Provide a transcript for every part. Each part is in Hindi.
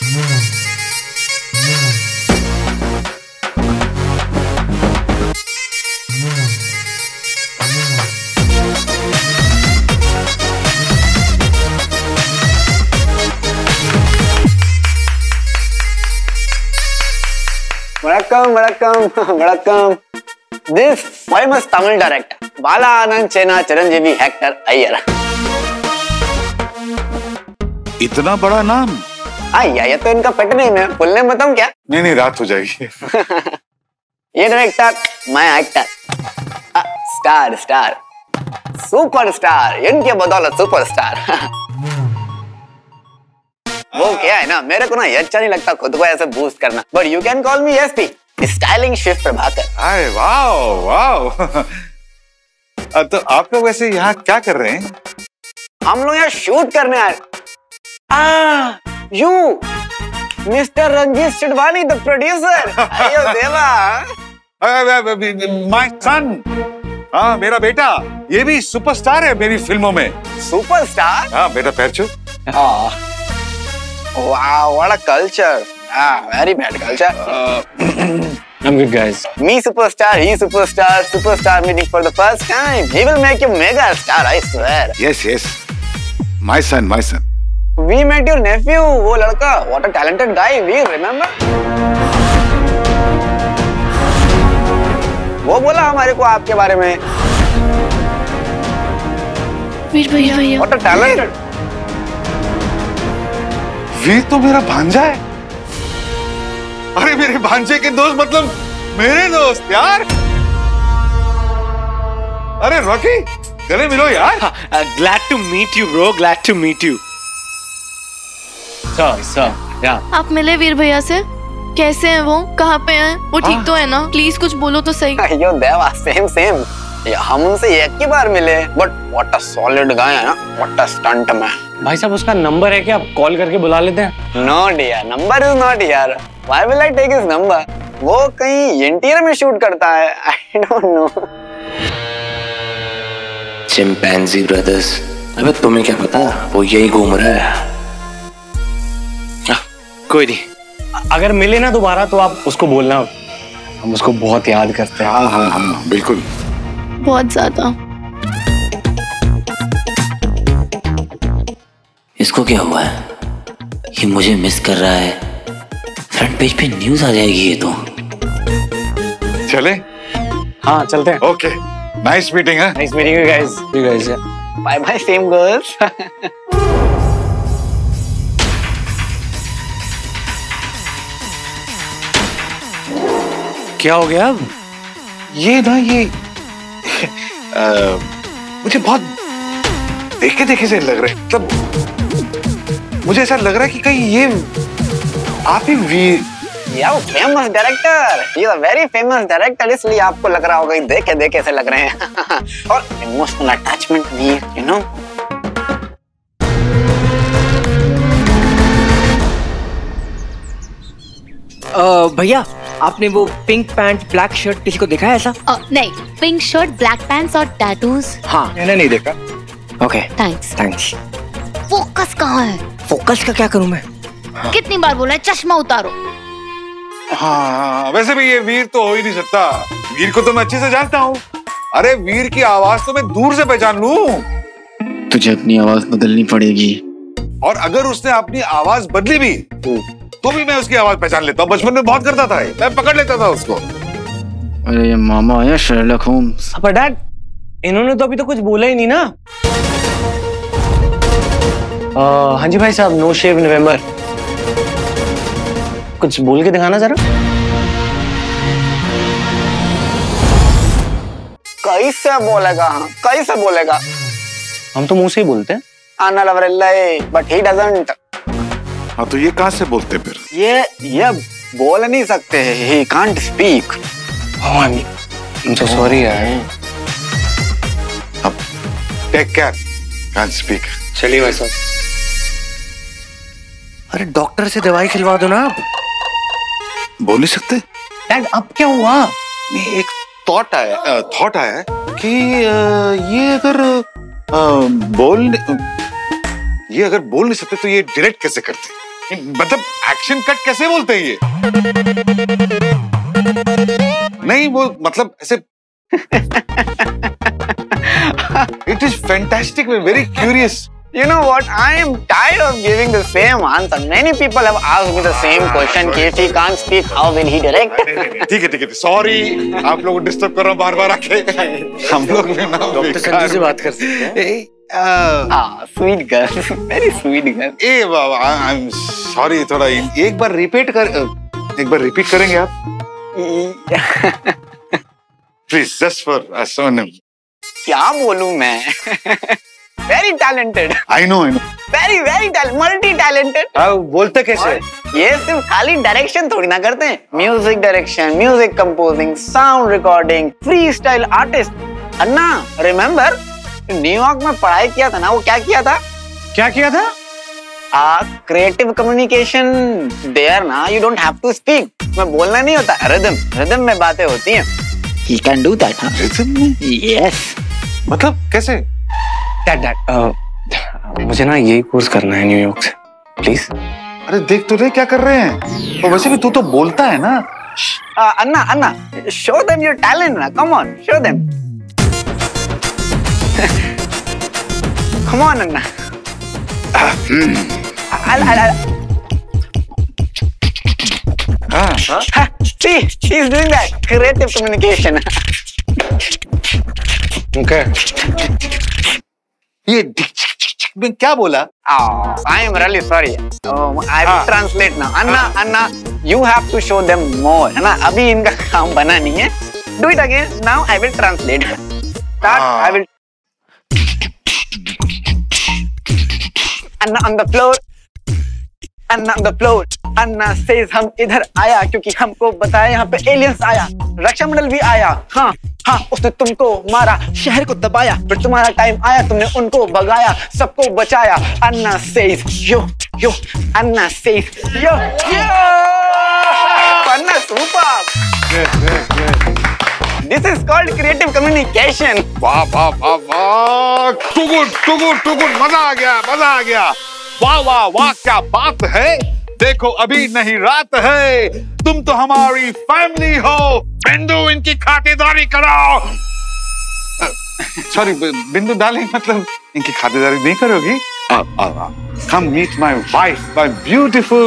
Vanakkam, vanakkam, vanakkam. This famous Tamil director, Bala Anand Chena Chiranjeevi Hector Iyer. इतना बड़ा नाम? ये तो इनका पेट नेम है, फुल नेम बताऊं क्या? नहीं रात हो जाएगी। ये डायरेक्टर, मैं एक्टर, स्टार, सुपरस्टार, इनके बदौलत सुपरस्टार। वो क्या है ना, मेरे को ना ये अच्छा नहीं लगता खुद को ऐसे बूस्ट करना, but you can call me SP, styling Shiv Prabhakar. अरे वाओ। तो आप लोग वैसे यहाँ क्या कर रहे हैं? हम लोग यहाँ शूट करने आए। You mister Ranjeet Sidwani the producer. अयो देवा। माय सन, हाँ मेरा बेटा, ये भी सुपरस्टार है मेरी फिल्मों में। सुपरस्टार? हाँ बेटा पैर छू। Wow, what a culture. Very bad culture. I'm good, guys. Me superstar, he superstar meeting for the first time. He will make you mega star, I swear. Yes. My son. We met your nephew, वो लड़का. What a talented guy, we remember. वो बोला हमारे को आपके बारे में। वीर भैया। What a talented. वीर तो मेरा भांजा है। अरे मेरे भांजे के दोस्त मतलब मेरे दोस्त यार। अरे रॉकी, गले मिलो यार। Glad to meet you, bro. Glad to meet you. Sir, yeah. आप मिले वीर भैया से? कैसे हैं वो? कहाँ पे हैं? वो ठीक तो है ना? प्लीज कुछ बोलो तो सही। अयो देवा, सेम। हम उनसे एक ही बार मिले, but what a solid guy है ना, व्हाट अ स्टंट मैन। भाई साहब उसका नंबर है क्या? आप कॉल करके बुला लेते हैं? No dear, number is not here. Why will I take his number? वो कहीं इंटीरियर में शूट करता है, I don't know. Chimpanzee brothers, अबे तुम्हें क्या पता, वो यही घूम रहा है। कोई नहीं, अगर मिले ना दोबारा तो आप उसको बोलना, हम उसको बहुत याद करते हैं। हाँ बिल्कुल, बहुत ज्यादा। इसको क्या हुआ है? ये मुझे मिस कर रहा है। फ्रंट पेज पे न्यूज आ जाएगी ये तो। चले? हाँ चलते हैं। ओके, नाइस मीटिंग है। Nice meeting you guys. Bye bye same girls. क्या हो गया अब? ये मुझे बहुत देखे से लग रहा है, मतलब मुझे ऐसा लग रहा है कि कहीं ये आप ही Veer. Famous director, he is a very famous director, इसलिए आपको लग रहा होगा देखे से लग रहे हैं। और emotional attachment Veer, you know. भैया, आपने वो पिंक पैंट ब्लैक शर्ट किसी को देखा है ऐसा? नहीं, पिंक शर्ट ब्लैक पैंट्स और टैटूज। हाँ, मैंने नहीं देखा। Okay, thanks. फोकस कहाँ है? फोकस का क्या करूँ मैं? कितनी बार बोला है चश्मा उतारो। हाँ, वैसे भी ये वीर तो हो ही नहीं सकता। वीर को तो मैं अच्छे से जानता हूँ। अरे वीर की आवाज तो मैं दूर से पहचान लूं। तुझे अपनी आवाज बदलनी पड़ेगी। और अगर उसने अपनी आवाज बदली भी तो भी मैं उसकी आवाज पहचान लेता हूँ। बचपन में बहुत करता था, मैं पकड़ लेता था उसको। अरे ये मामा आया शर्लक होम्स। पर डैड, इन्होंने तो अभी तो कुछ बोला ही नहीं ना। हाँ जी भाई साहब, नो शेव नवंबर। कुछ बोल के दिखाना जरा। कैसे बोलेगा? हम तो मुंह से ही बोलते हैं। But he doesn't. हाँ तो ये कहाँ से बोलते फिर? ये बोल नहीं सकते हैं। He can't speak. I'm so sorry यार। अब टेक केयर, can't speak। चलिए भाई साहब। अरे डॉक्टर से दवाई खिलवा दो ना आप। बोल नहीं सकते? डैड अब क्या हुआ? एक थॉट आया कि ये अगर बोल नहीं सकते तो ये डायरेक्ट कैसे करते? मतलब एक्शन कट कैसे बोलते हैं ये? नहीं वो मतलब ऐसे it is fantastic, very curious. You know what? I am tired of giving the same answer. Many people have asked me the same question. If he can't speak, how will he direct? ठीक है. सॉरी, आप लोगों को डिस्टर्ब कर रहा हूँ बार-बार आके. हम लोग भी ना डॉक्टर संजू से बात कर सकते हैं. Sweet girl, very sweet girl. ए बाबा, आई एम सॉरी. थोड़ा एक बार रिपीट करेंगे आप? Please, just for Sonam. क्या बोलूं मैं? Very talented. I know. Very talented, multi-talented. बोलते कैसे? ये सिर्फ खाली डायरेक्शन थोड़ी ना करते हैं. Music direction, music composing, sound recording, free style artist. अन्ना, रिमेम्बर न्यूयॉर्क में पढ़ाई किया था ना? वो क्या किया था? Creative communication. देयर ना, you don't have to speak. मैं बोलना नहीं होता, रिदम में बातें होती हैं. He can do that, huh? Rhythm में? Yes. मतलब कैसे? डैड मुझे ना यही कोर्स करना है न्यूयॉर्क से, प्लीज. अरे देख तो रहे क्या कर रहे हैं. और वैसे भी तू तो बोलता है ना. Anna, show them your talent ना. Come on, show them. Come on, Anna. See, she's doing that. Creative communication. Okay. ये मैं क्या बोला? I am really sorry. I will translate now. Anna, you have to show them more. है ना? अभी इनका काम बना नहीं है. Do it again. Now I will translate. Start. I will. Anna on the floor. Anna on the floor. Anna says हम इधर आया क्योंकि हमको बताया यहाँ पे एलियंस आया. रक्षामंडल भी आया. हाँ, उसने तुमको मारा, शहर को दबाया, फिर तुम्हारा टाइम आया, तुमने उनको भगाया, सबको बचाया. Anna says yo. Anna says yo. Anna, super. This is called creative communication. वाह. Too good. मजा आ गया. वाह, क्या बात है. देखो अभी नहीं रात है. तुम तो हमारी फैमिली हो. बिंदु, इनकी खातिरदारी कराओ. सॉरी बिंदु डार्लिंग, मतलब इनकी खातिरदारी नहीं करोगी? Come meet my wife, my beautiful.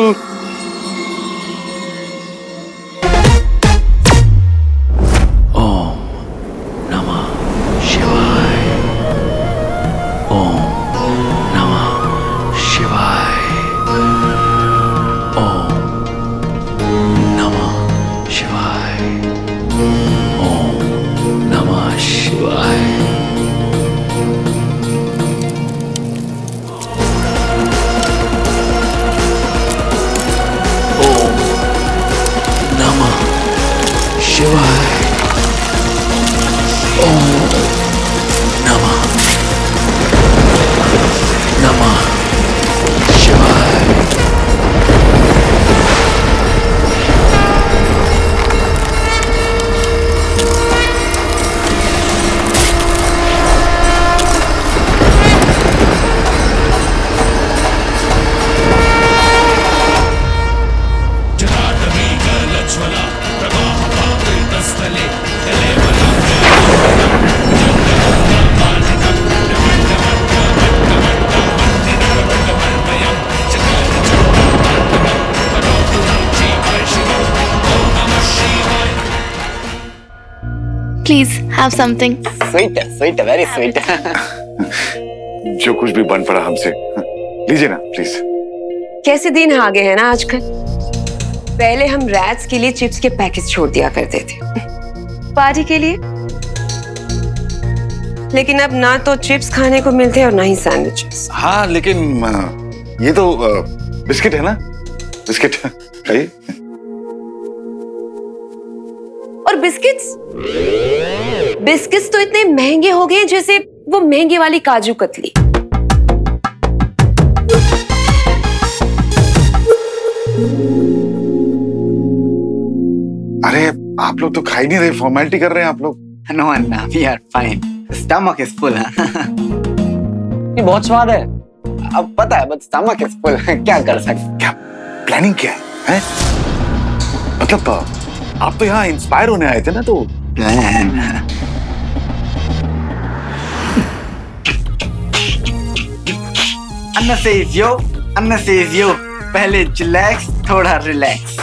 ओम नमः शिवाय. ओम नमः शिवाय. ओम नमः शिवाय. ओम नमः शिवाय. ओम नमः शिवाय. ओम नमः शिवाय. Please have something. Sweet, very sweet. जो कुछ भी बन पड़ा हमसे, लीजिए ना प्लीज. कैसे दिन आ गए हैं ना आजकल. पहले हम रैट्स के लिए चिप्स के पैकेट छोड़ दिया करते थे पार्टी के लिए, लेकिन अब ना तो चिप्स खाने को मिलते और ना ही सैंडविचेस. हाँ लेकिन ये तो बिस्किट है ना. बिस्किट खाइए. और बिस्किट्स तो इतने महंगे हो गए जैसे वो महंगे वाली काजू कतली. अरे आप लोग तो खा ही नहीं रहे, फॉर्मेलिटी कर रहे हैं आप लोग. No, Anna, we are fine. Stomach is full. ये बहुत स्वाद है. अब पता है, but stomach is full. क्या कर सकते? क्या प्लानिंग क्या है? मतलब आप तो यहाँ इंस्पायर होने आए थे ना, तो प्लान। अन्ना सेज यो, अन्ना सेज यो, पहले चिलैक्स थोड़ा रिलैक्स।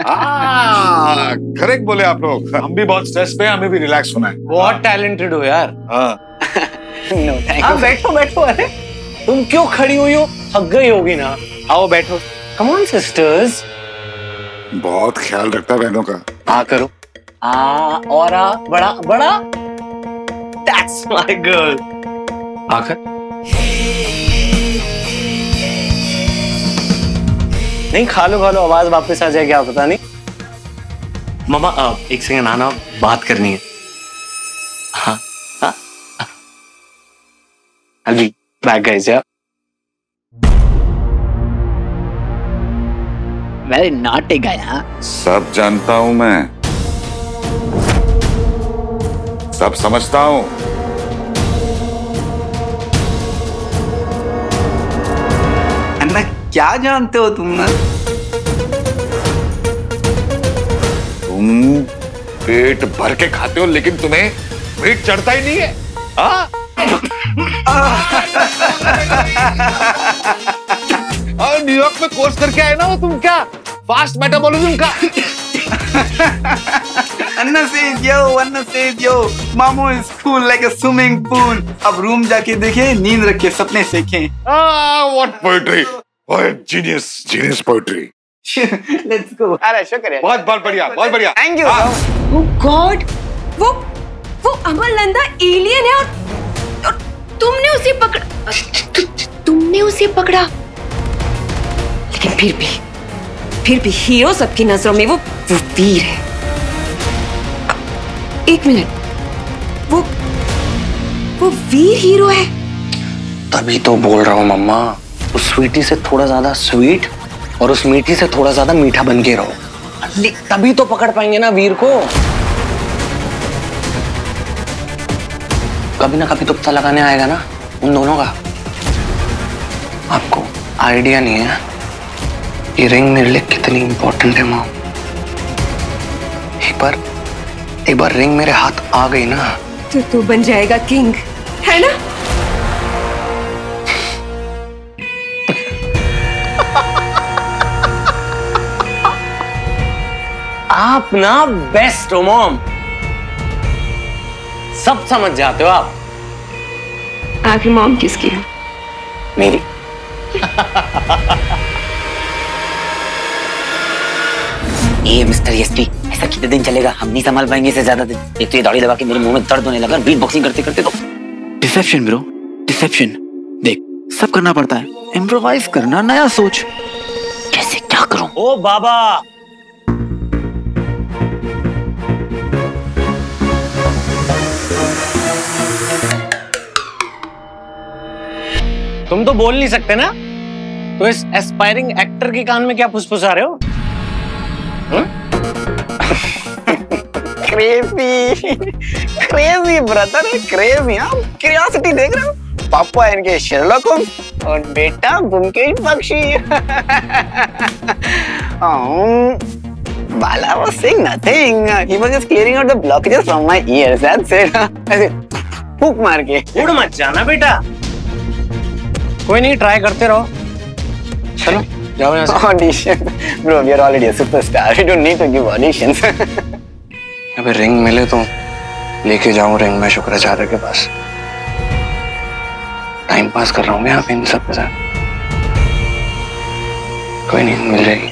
करेक्ट बोले आप लोग। हम भी बहुत स्ट्रेस पे हैं, हमें भी रिलैक्स होना है। बहुत टैलेंटेड हो यार। नो थैंक हाँ यू। बैठो बैठो। अरे तुम क्यों खड़ी हुई हो? थक गई होगी ना। आओ बैठो। Come on sisters. बहुत ख्याल रखता है बहनों का। आ करो। आ और आ, बड़ा बड़ा। That's my girl। आकर। नहीं खा लो, आवाज वापस आ जाए क्या पता नहीं। मामा एक सेकंड आना, बात करनी है। हाँ हाँ। I'll be back guys, yeah। Very naughty guy. हाँ सब जानता हूं मैं, सब समझता हूं। अन्ना क्या जानते हो तुम ना? तुम पेट भर के खाते हो लेकिन तुम्हें वेट चढ़ता ही नहीं है। हाँ? और न्यूयॉर्क में कोर्स करके आए ना वो, तुम क्या फास्ट मेटाबॉलिज्म का। अन्ना सेज यो, मामू is cool like a swimming pool. अब रूम जाके देखे, नींद रखे, सपने सीखे। What poetry, what genius poetry. Let's go. अरे शुक्रिया। बहुत बढ़िया, बहुत बढ़िया। Thank you. ओह गॉड, वो अमरनंदा एलियन है और तुमने उसे पकड़ा। तुमने उसे पकड़ा। लेकिन फिर भी हीरो सबकी नजरों में वो वीर है। एक मिनट, वो वीर हीरो है? तभी तो बोल रहा हूँ मम्मा, उस स्वीटी से थोड़ा ज्यादा स्वीट और उस मीठी से थोड़ा ज्यादा मीठा बन के रहो, तभी तो पकड़ पाएंगे ना वीर को। कभी ना कभी तो पता लगाने आएगा ना उन दोनों का। आपको आइडिया नहीं है ये रिंग मेरे लिए कितनी इंपॉर्टेंट है मॉम। एक बार रिंग मेरे हाथ आ गई ना तो तू बन जाएगा किंग, है ना? आप ना बेस्ट हो मॉम, सब समझ जाते हो आप। आखिर मॉम किसकी है? मेरी। ये मिस्टर एसपी, ऐसा कितने दिन चलेगा? हम नहीं संभाल पाएंगे इसे ज्यादा दिन। एक तो ये दाढ़ी दबा के मेरे मुंह में दर्द होने लगा बीट बॉक्सिंग करते करते। तो डिसेप्शन ब्रो, डिसेप्शन। देख सब करना पड़ता है, इम्प्रोवाइज करना, नया सोच। कैसे, क्या करूं? ओ बाबा, तुम तो बोल नहीं सकते ना, तो इस एस्पायरिंग एक्टर के कान में क्या फुसफुसा रहे हो? Crazy brother, crazy. आप क्यूरियोसिटी देख रहे हो? पापा इनके शेरलॉक होम्स और बेटा Byomkesh Bakshi. Bala was saying nothing. He was just clearing out the blockages from my ears. That's it. ऐसे फूक मार के। उड़ मत जाना बेटा, कोई नहीं, ट्राई करते रहो। चलो जाओ यहाँ से। Audition, bro. We are already a superstar. We don't need to give auditions. अबे रिंग मिले तो लेके जाऊं रिंग मैं शुक्राचार्य के पास। टाइम पास कर रहा हूँ मैं यहाँ पे इन सब के साथ। कोई नहीं, मिल जाएगी।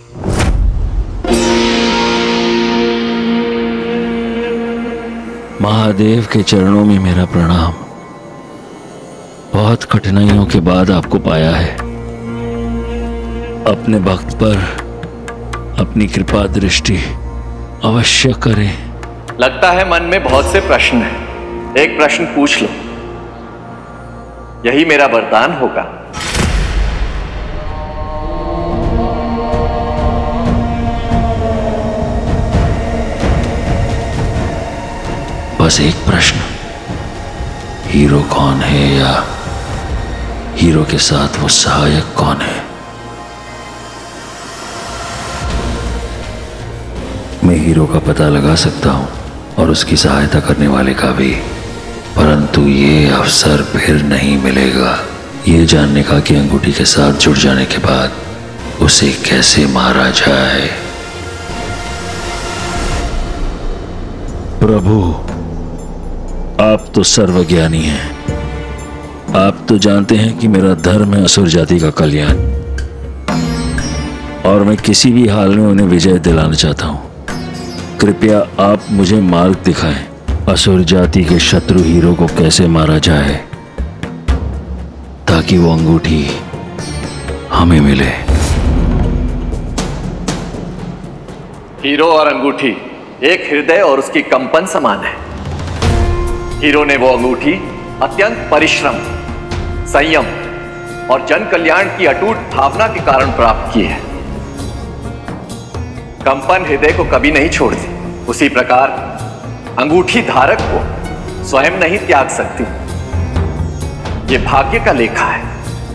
महादेव के चरणों में मेरा प्रणाम। बहुत कठिनाइयों के बाद आपको पाया है। अपने भक्त पर अपनी कृपा दृष्टि अवश्य करें। लगता है मन में बहुत से प्रश्न हैं। एक प्रश्न पूछ लो, यही मेरा वरदान होगा। बस एक प्रश्न, हीरो कौन है या हीरो के साथ वो सहायक कौन है? मैं हीरो का पता लगा सकता हूँ और उसकी सहायता करने वाले का भी, परंतु ये अवसर फिर नहीं मिलेगा ये जानने का कि अंगूठी के साथ जुड़ जाने के बाद उसे कैसे मारा जाए। प्रभु, आप तो सर्वज्ञानी हैं। आप तो जानते हैं कि मेरा धर्म है असुर जाति का कल्याण, और मैं किसी भी हाल में उन्हें विजय दिलाना चाहता हूं। कृपया आप मुझे मार्ग दिखाएं, असुर जाति के शत्रु हीरो को कैसे मारा जाए ताकि वो अंगूठी हमें मिले। हीरो और अंगूठी एक हृदय और उसकी कंपन समान है। हीरो ने वो अंगूठी अत्यंत परिश्रम, संयम और जन कल्याण की अटूट भावना के कारण प्राप्त की है। कंपन हृदय को कभी नहीं छोड़ती, उसी प्रकार अंगूठी धारक को स्वयं नहीं त्याग सकती। ये भाग्य का लेखा है।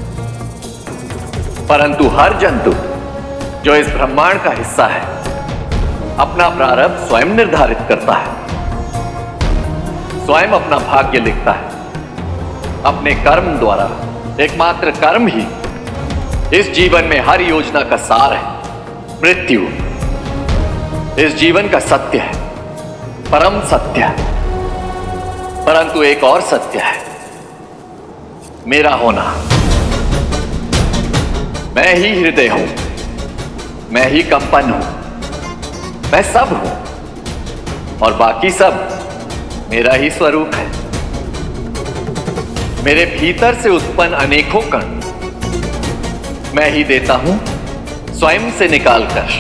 परंतु हर जंतु जो इस ब्रह्मांड का हिस्सा है अपना प्रारब्ध स्वयं निर्धारित करता है, स्वयं अपना भाग्य लिखता है। अपने कर्म द्वारा, एकमात्र कर्म ही इस जीवन में हर योजना का सार है। मृत्यु इस जीवन का सत्य है, परम सत्य है। परंतु एक और सत्य है, मेरा होना। मैं ही हृदय हूं, मैं ही कंपन हूं, मैं सब हूं और बाकी सब मेरा ही स्वरूप है। मेरे भीतर से उत्पन्न अनेकों कण मैं ही देता हूं स्वयं से निकालकर,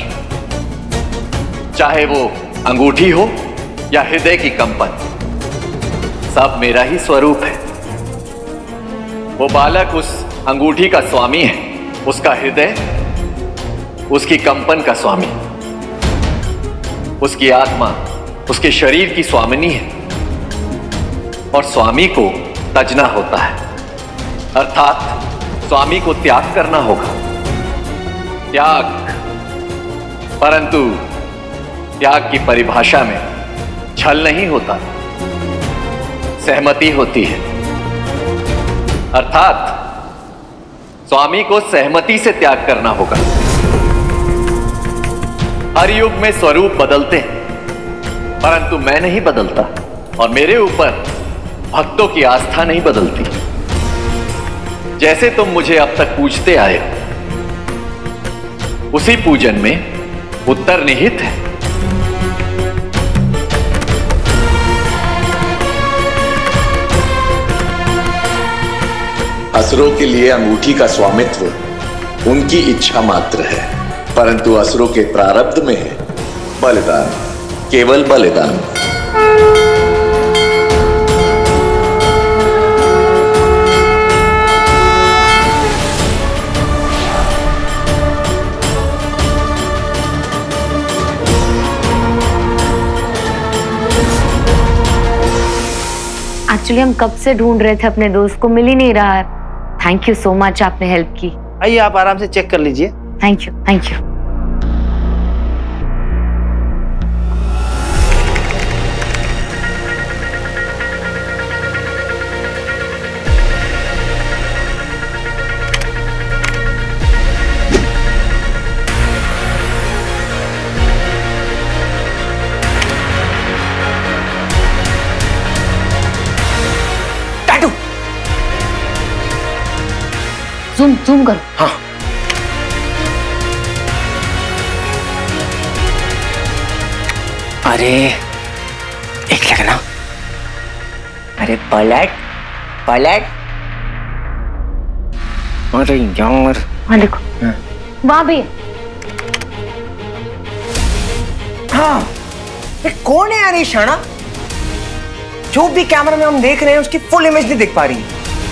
चाहे वो अंगूठी हो या हृदय की कंपन, सब मेरा ही स्वरूप है। वो बालक उस अंगूठी का स्वामी है, उसका हृदय उसकी कंपन का स्वामी, उसकी आत्मा उसके शरीर की स्वामिनी है। और स्वामी को तजना होता है, अर्थात स्वामी को त्याग करना होगा। त्याग, परंतु त्याग की परिभाषा में छल नहीं होता, सहमति होती है। अर्थात स्वामी को सहमति से त्याग करना होगा। हर युग में स्वरूप बदलते हैं, परंतु मैं नहीं बदलता और मेरे ऊपर भक्तों की आस्था नहीं बदलती। जैसे तुम मुझे अब तक पूजते आए हो, उसी पूजन में उत्तर निहित है। असुरों के लिए अंगूठी का स्वामित्व उनकी इच्छा मात्र है, परंतु असुरों के प्रारब्ध में है बलिदान, केवल बलिदान। एक्चुअली हम कब से ढूंढ रहे थे अपने दोस्त को, मिल ही नहीं रहा है। थैंक यू सो मच, आपने हेल्प की। आइए आप आराम से चेक कर लीजिए। Thank you, thank you. Zoom zoom करो। हाँ। अरे एक सेकंड ना, अरे पलट पलट। अरे यार, हाँ देखो, वहां भी। हाँ, ये कौन है यार ये शाना? जो भी कैमरा में हम देख रहे हैं उसकी फुल इमेज नहीं दिख पा रही।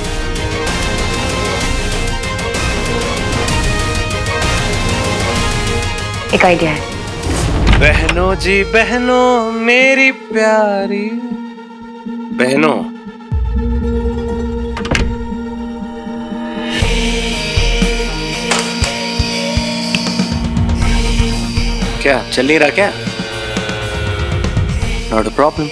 एक आइडिया है। बहनों जी बहनों, मेरी प्यारी बहनों, क्या चल नहीं रहा क्या? Not a problem.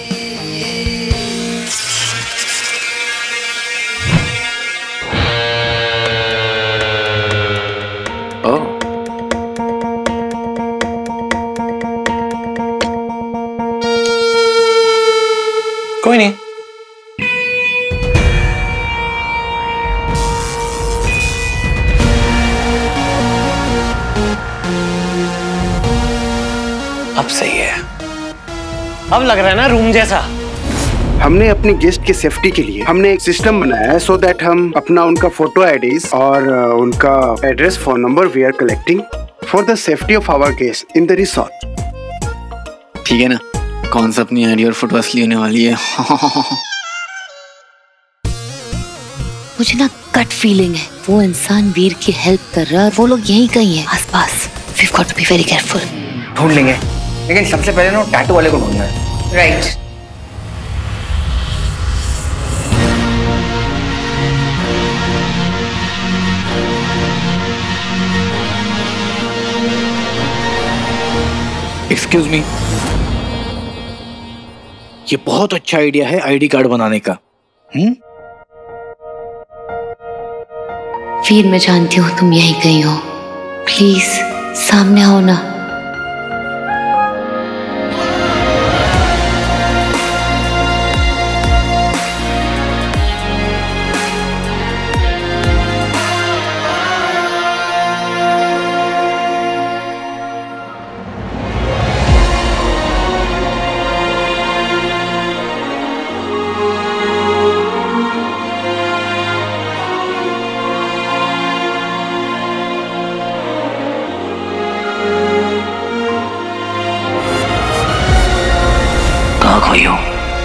Oh. कोई नहीं। अब सही है। अब लग रहा है ना रूम जैसा। हमने अपनी गेस्ट की सेफ्टी के लिए हमने एक सिस्टम बनाया है सो दैट हम अपना उनका फोटो आईडीज और उनका address phone number we are collecting for the safety of our guest in the resort. ठीक है ना, कौन सा अपनी आईडी और फोटो असली होने वाली है। मुझे ना गट फीलिंग है वो इंसान वीर की हेल्प कर रहा है और वो लोग यहीं कहीं हैं आसपास। We've got to be very careful. ढूंढ लेंगे, लेकिन सबसे पहले ना टैटू वाले को ढूंढना है। राइट। एक्सक्यूज मी, ये बहुत अच्छा आइडिया है आईडी कार्ड बनाने का। वीर मैं जानती हूँ तुम यहीं कहीं हो, प्लीज सामने आओ ना। खोई हो?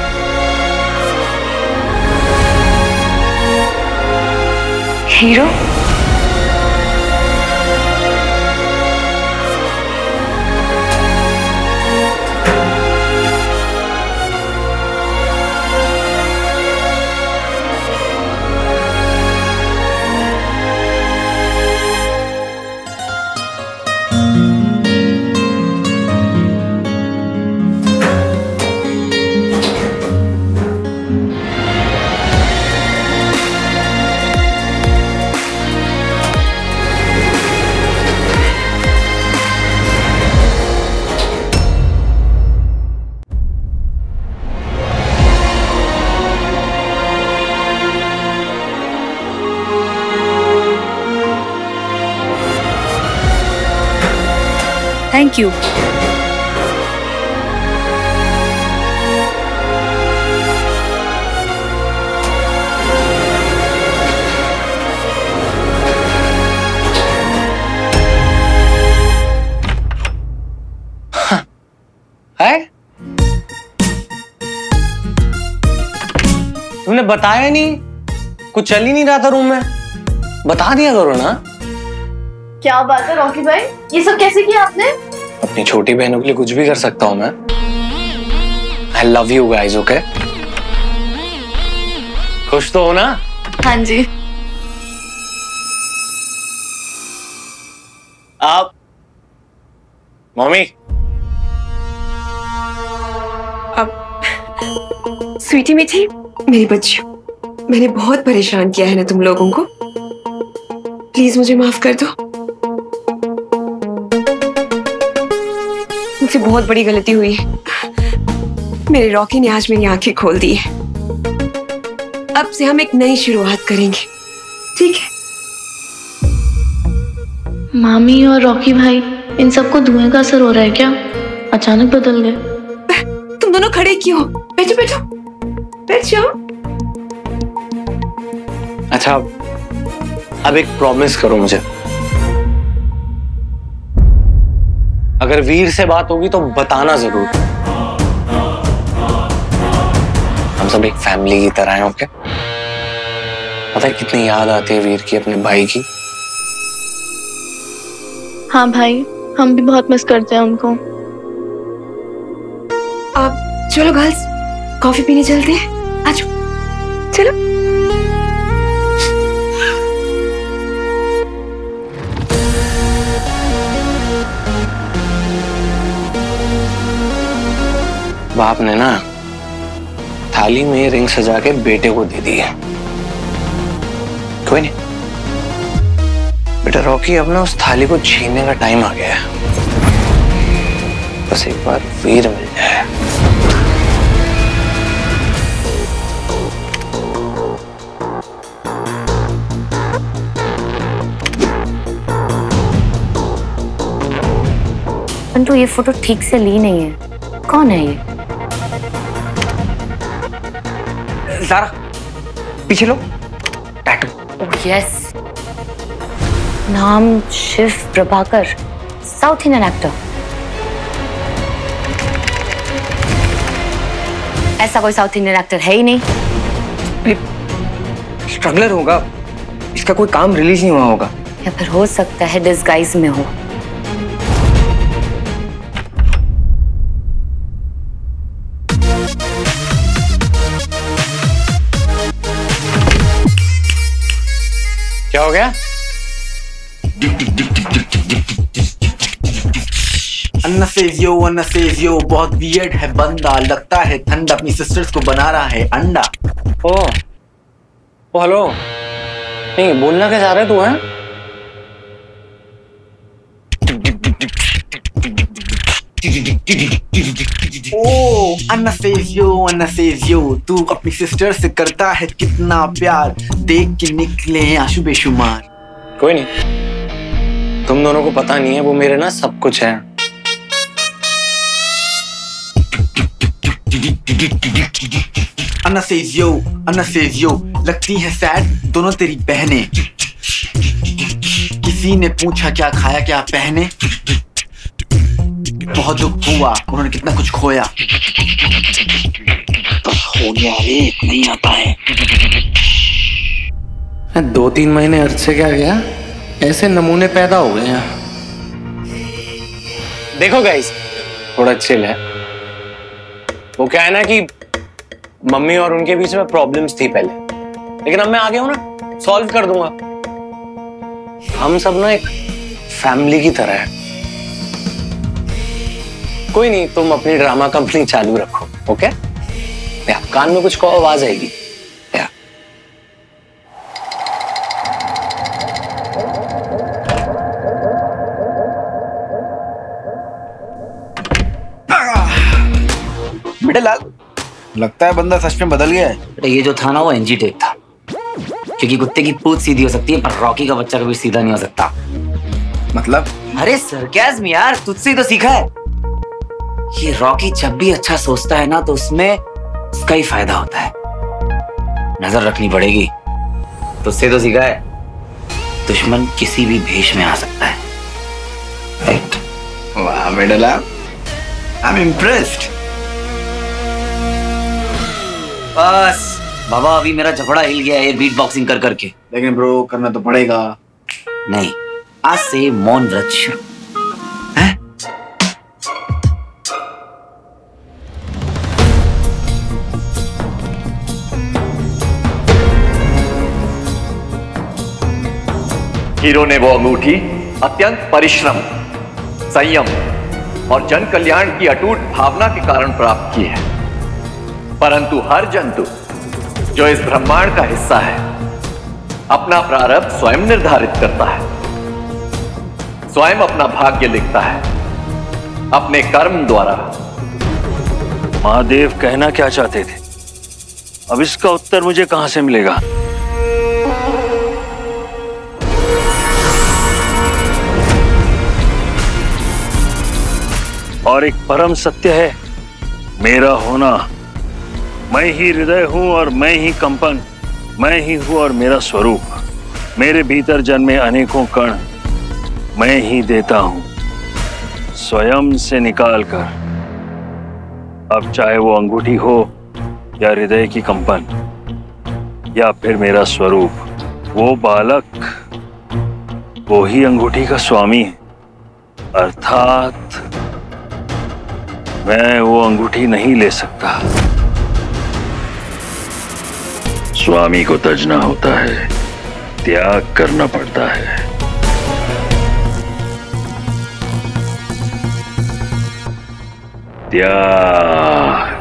हीरो? Thank you. है? तुमने बताया नहीं, कुछ चल ही नहीं रहा था रूम में। बता दिया करो ना। क्या बात है रॉकी भाई, ये सब कैसे किया आपने? अपनी छोटी बहनों के लिए कुछ भी कर सकता हूँ मैं। I love you guys, okay? खुश तो हो ना? हाँ जी। आप मम्मी। अब स्वीटी मीठी मेरी बच्ची, मैंने बहुत परेशान किया है ना तुम लोगों को, प्लीज मुझे माफ कर दो। मुझसे बहुत बड़ी गलती हुई है। मेरे रॉकी ने आज मेरी आंखें खोल दी है। अब से हम एक नई शुरुआत करेंगे, ठीक है? मामी और रॉकी भाई, इन सबको धुएं का असर हो रहा है क्या? अचानक बदल गए। तुम दोनों खड़े क्यों हो? बैठो बैठो बैठ जाओ। अच्छा, अब एक प्रॉमिस करो मुझे। अगर वीर से बात होगी तो बताना जरूर। हम सब एक फैमिली की तरह हैं, ओके? पता है कितनी याद आती है वीर की अपने भाई की। हाँ भाई, हम भी बहुत मिस करते हैं उनको। आप चलो गर्ल्स, कॉफी पीने चलते हैं, आ जाओ, चलो। बाप ने ना थाली में रिंग सजा के बेटे को दे दी है। कोई नहीं बेटा रॉकी, अब ना उस थाली को छीनने का टाइम आ गया है। बस एक बार वीर मिल जाए। परंतु ये फोटो ठीक से ली नहीं है। कौन है ये? ज़ारा पीछे लो। टैटू। ओह यस, नाम Shiv Prabhakar, South Indian actor. ऐसा कोई साउथ इंडियन एक्टर है ही नहीं। स्ट्रगलर होगा, इसका कोई काम रिलीज नहीं हुआ होगा। या फिर हो सकता है डिस्गाइज में हो। क्या हो गया? अन्ना सेज यो बहुत वियर्ड है बंदा, लगता है ठंडा, अपनी सिस्टर्स को बना रहा है अंडा। ओ हेलो, नहीं बोलना क्या चाह रहा है तू? है ओ अन्ना सेज यो तू अपनी सिस्टर से करता है कितना प्यार, देख के निकले हैं आंसू बेशुमार। कोई नहीं, तुम दोनों को पता नहीं है वो मेरे ना सब कुछ है। अन्ना सेज यो लगती है सैड दोनों तेरी बहनें, किसी ने पूछा क्या खाया क्या पहने, बहुत दुख हुआ उन्होंने कितना कुछ खोया, बस हो गया रे नहीं आता है। 2-3 महीने अर्थ से क्या गया, ऐसे नमूने पैदा हो गए हैं। देखो गाइस, थोड़ा चिल है। वो क्या है ना कि मम्मी और उनके बीच में प्रॉब्लम्स थी पहले, लेकिन अब मैं आ गया हूं ना, सॉल्व कर दूंगा। हम सब ना एक फैमिली की तरह है। कोई नहीं, तुम अपनी ड्रामा कंपनी चालू रखो, ओके? या कान में कुछ को आवाज आएगी। या बेटे लाल, लगता है बंदा सच में बदल गया है। ये जो था ना वो एनजी टेप था, क्योंकि कुत्ते की पूंछ सीधी हो सकती है पर रॉकी का बच्चा कभी सीधा नहीं हो सकता। मतलब? अरे सरकाज़्म यार, तुझसे ही तो सीखा है। ये रॉकी जब भी अच्छा सोचता है ना तो उसमें उसका ही फायदा होता है। नजर रखनी पड़ेगी। तुझसे तो सीखा है, दुश्मन किसी भी भेष में आ सकता है। राइट? वाह बेटे लाल, आई एम इम्प्रेस्ड। बस बाबा, अभी मेरा जबड़ा हिल गया है बीट बॉक्सिंग कर करके। लेकिन ब्रो करना तो पड़ेगा। नहीं, आज से मौन व्रत शुरू। हीरो ने वो अंगूठी अत्यंत परिश्रम, संयम और जन कल्याण की अटूट भावना के कारण प्राप्त की है। परंतु हर जंतु जो इस ब्रह्मांड का हिस्सा है अपना प्रारब्ध स्वयं निर्धारित करता है, स्वयं अपना भाग्य लिखता है अपने कर्म द्वारा। महादेव कहना क्या चाहते थे, अब इसका उत्तर मुझे कहां से मिलेगा? और एक परम सत्य है, मेरा होना। मैं ही हृदय हूं और मैं ही कंपन, मैं ही हूं और मेरा स्वरूप। मेरे भीतर जन्मे अनेकों कण मैं ही देता हूं स्वयं से निकाल कर। अब चाहे वो अंगूठी हो या हृदय की कंपन या फिर मेरा स्वरूप, वो बालक वो ही अंगूठी का स्वामी है। अर्थात मैं वो अंगूठी नहीं ले सकता। स्वामी को तजना होता है, त्याग करना पड़ता है। त्याग।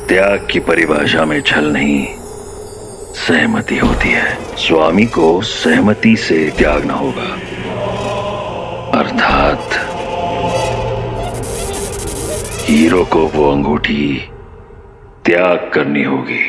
त्याग की परिभाषा में छल नहीं, सहमति होती है। स्वामी को सहमति से त्यागना होगा, अर्थात हीरो को वो अंगूठी त्याग करनी होगी।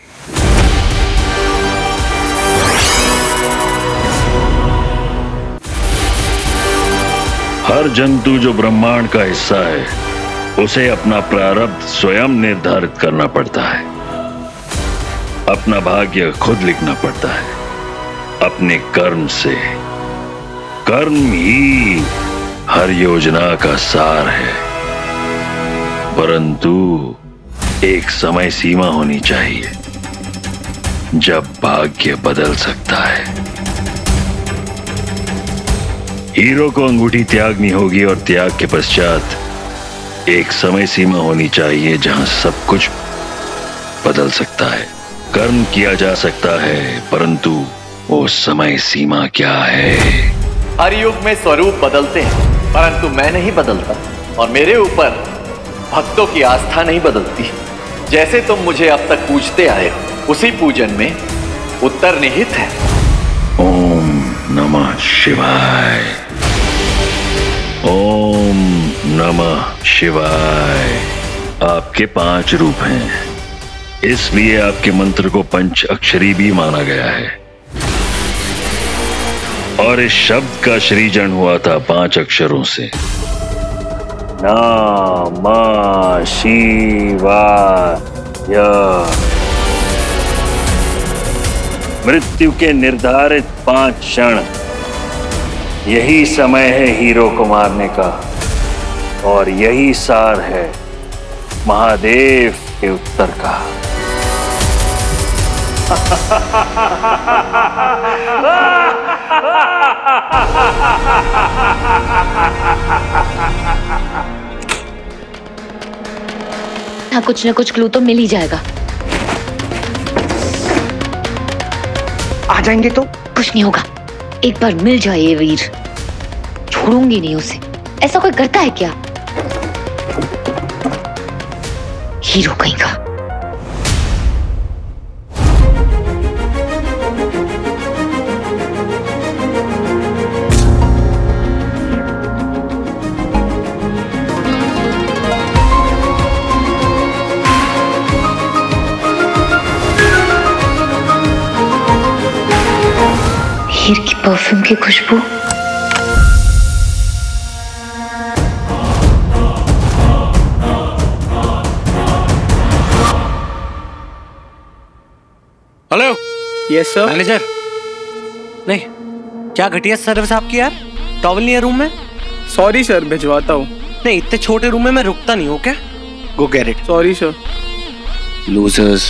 हर जंतु जो ब्रह्मांड का हिस्सा है, उसे अपना प्रारब्ध स्वयं निर्धारित करना पड़ता है। अपना भाग्य खुद लिखना पड़ता है अपने कर्म से। कर्म ही हर योजना का सार है, परंतु एक समय सीमा होनी चाहिए जब भाग्य बदल सकता है। हीरो को अंगूठी त्यागनी होगी और त्याग के पश्चात एक समय सीमा होनी चाहिए जहां सब कुछ बदल सकता है। कर्म किया जा सकता है, परंतु वो समय सीमा क्या है? हर युग में स्वरूप बदलते हैं, परंतु मैं नहीं बदलता और मेरे ऊपर भक्तों की आस्था नहीं बदलती। जैसे तुम मुझे अब तक पूजते आए हो, उसी पूजन में उत्तर निहित है। ओम नमः शिवाय। ओम नमः शिवाय। आपके 5 रूप हैं, इसलिए आपके मंत्र को पंच अक्षरी भी माना गया है। और इस शब्द का सृजन हुआ था 5 अक्षरों से। नमः शिवाय। मृत्यु के निर्धारित 5 क्षण, यही समय है हीरो को मारने का, और यही सार है महादेव के उत्तर का। कुछ न कुछ क्लू तो मिल ही जाएगा। आ जाएंगे तो कुछ नहीं होगा, एक बार मिल जाए ये वीर, छोड़ूंगी नहीं उसे। ऐसा कोई करता है क्या? हीरो कहीं का। हीर की परफ्यूम की खुशबू। हेलो। Yes sir. मैनेजर। नहीं, क्या घटिया सर्विस आपकी यार। टॉवल नहीं है रूम में? सॉरी सर, भिजवाता हूँ। नहीं, इतने छोटे रूम में मैं रुकता नहीं हूँ क्या? Go get it. Sorry sir. Losers.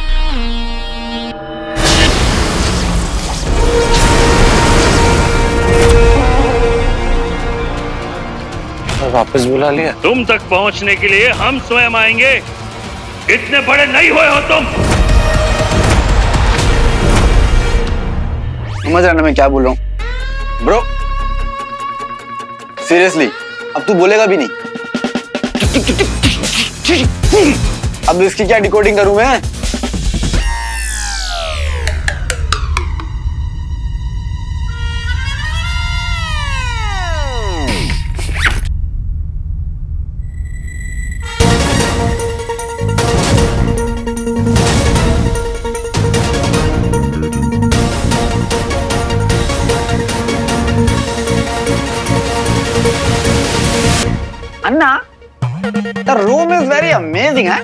वापस बुला लिया? तुम तक पहुंचने के लिए हम स्वयं आएंगे। इतने बड़े नहीं हुए हो तुम। समझ रहा ना मैं क्या बोल रहा हूँ? ब्रो सीरियसली अब तू बोलेगा भी नहीं। अब इसकी क्या डिकोडिंग करूं मैं? अन्ना, the room is very amazing, है?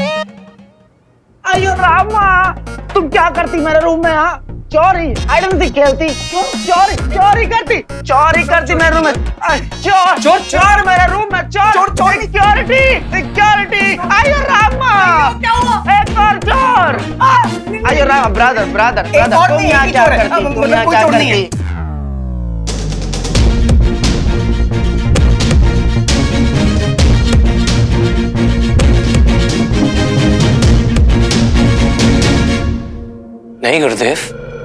अयो रामा, तुम क्या करती मेरे रूम में? हाँ, चोरी, हाइड एंड सीक खेलती, चोरी करती मेरे रूम में, चोर मेरे रूम में, चोर, सिक्योरिटी, अयो रामा, एक और चोर, अयो रामा, ब्रदर, तुम यहाँ क्या करती? नहीं गुरुदेव।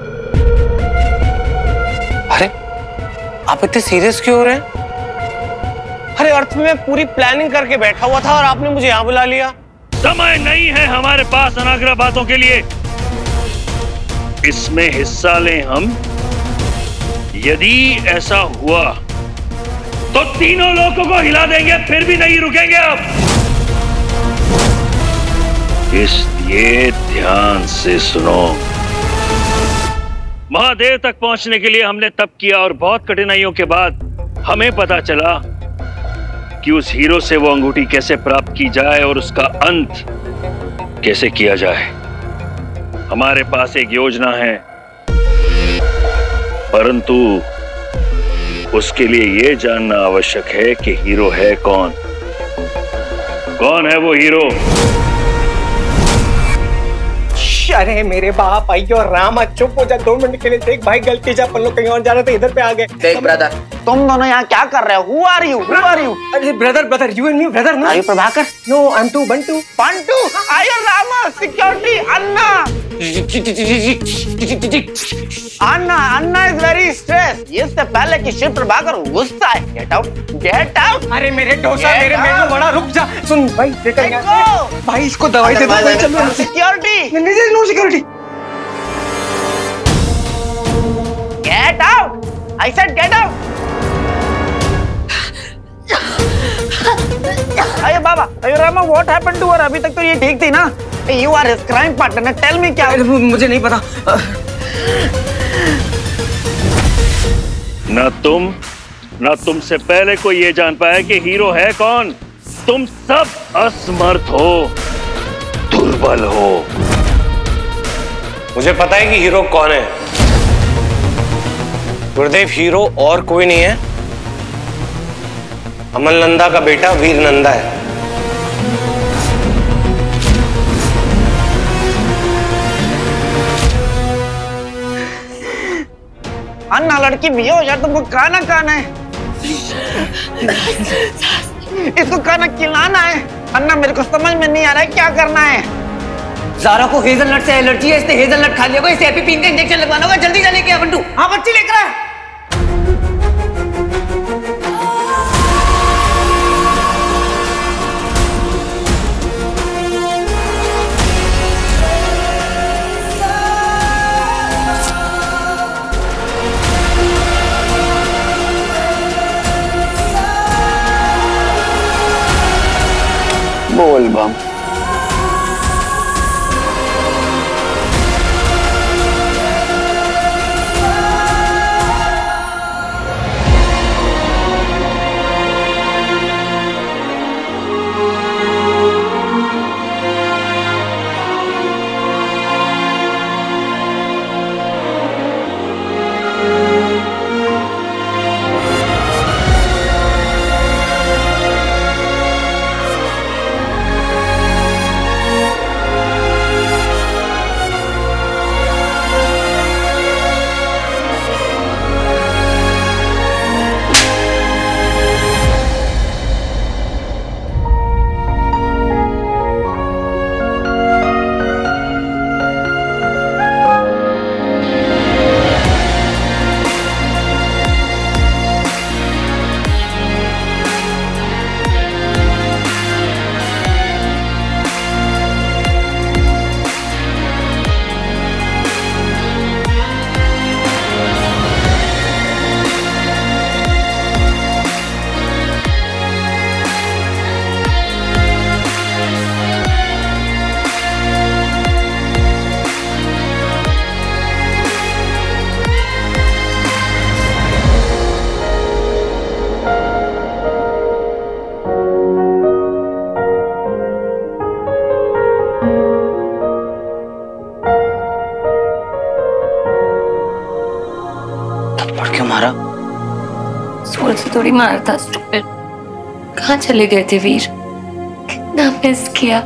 अरे आप इतने सीरियस क्यों हो रहे हैं? अरे अर्थ में मैं पूरी प्लानिंग करके बैठा हुआ था और आपने मुझे यहाँ बुला लिया। समय नहीं है हमारे पास अनाग्रह बातों के लिए। इसमें हिस्सा लें हम। यदि ऐसा हुआ तो तीनों लोगों को हिला देंगे, फिर भी नहीं रुकेंगे अब। इसलिए ध्यान से सुनो। महादेव तक पहुंचने के लिए हमने तप किया और बहुत कठिनाइयों के बाद हमें पता चला कि उस हीरो से वो अंगूठी कैसे प्राप्त की जाए और उसका अंत कैसे किया जाए। हमारे पास एक योजना है, परंतु उसके लिए यह जानना आवश्यक है कि हीरो है कौन। कौन है वो हीरो? अरे मेरे बाप आइयो रामा, चुप हो जा 2 मिनट के लिए। देख भाई गलती से अपन लोग कहीं और जा रहे थे, इधर पे आ गए। देख ब्रदर, तुम दोनों यहाँ क्या कर रहे हो? Who are you? Who are you? अरे brother, you and me brother ना? Are you Prabhakar? No, I'm too Bantu. Bantu? आयो Rama, security, Anna is very stressed. ये इससे पहले कि शिव प्रभाकर गुस्सा है। Get out. अरे मेरे डोसा, मेरे मेनू बड़ा, रुक जा। सुन भाई, भाई इसको दवाई दे दो। चलो security. No security. Get out. I said get out. अरे बाबा, अरे Rama, what happened to her? अभी तक तो ये ठीक थी ना? You are his crime partner. Tell me क्या? मुझे नहीं पता। न तुमसे पहले कोई ये जान पाया कि हीरो है कौन। तुम सब असमर्थ हो, दुर्बल हो। मुझे पता है कि हीरो कौन है। गुरुदेव, हीरो और कोई नहीं है, अमल नंदा का बेटा वीर नंदा है। अन्ना लड़की भी हो यार, तुमको खाना है। इसको खाना खिलाना है। अन्ना मेरे को समझ में नहीं आ रहा है क्या करना है। ज़ारा को हेजलनट से एलर्जी है, इसने हेजलनट खा लिया होगा, इसे एपिपीन का इंजेक्शन लगवाना होगा। जल्दी जा लेके आ बंटू। हाँ बच्ची लेकर आ। बोल बम। थोड़ी मारा था स्टूपिड। कहाँ चले गए थे वीर? कितना मिस किया,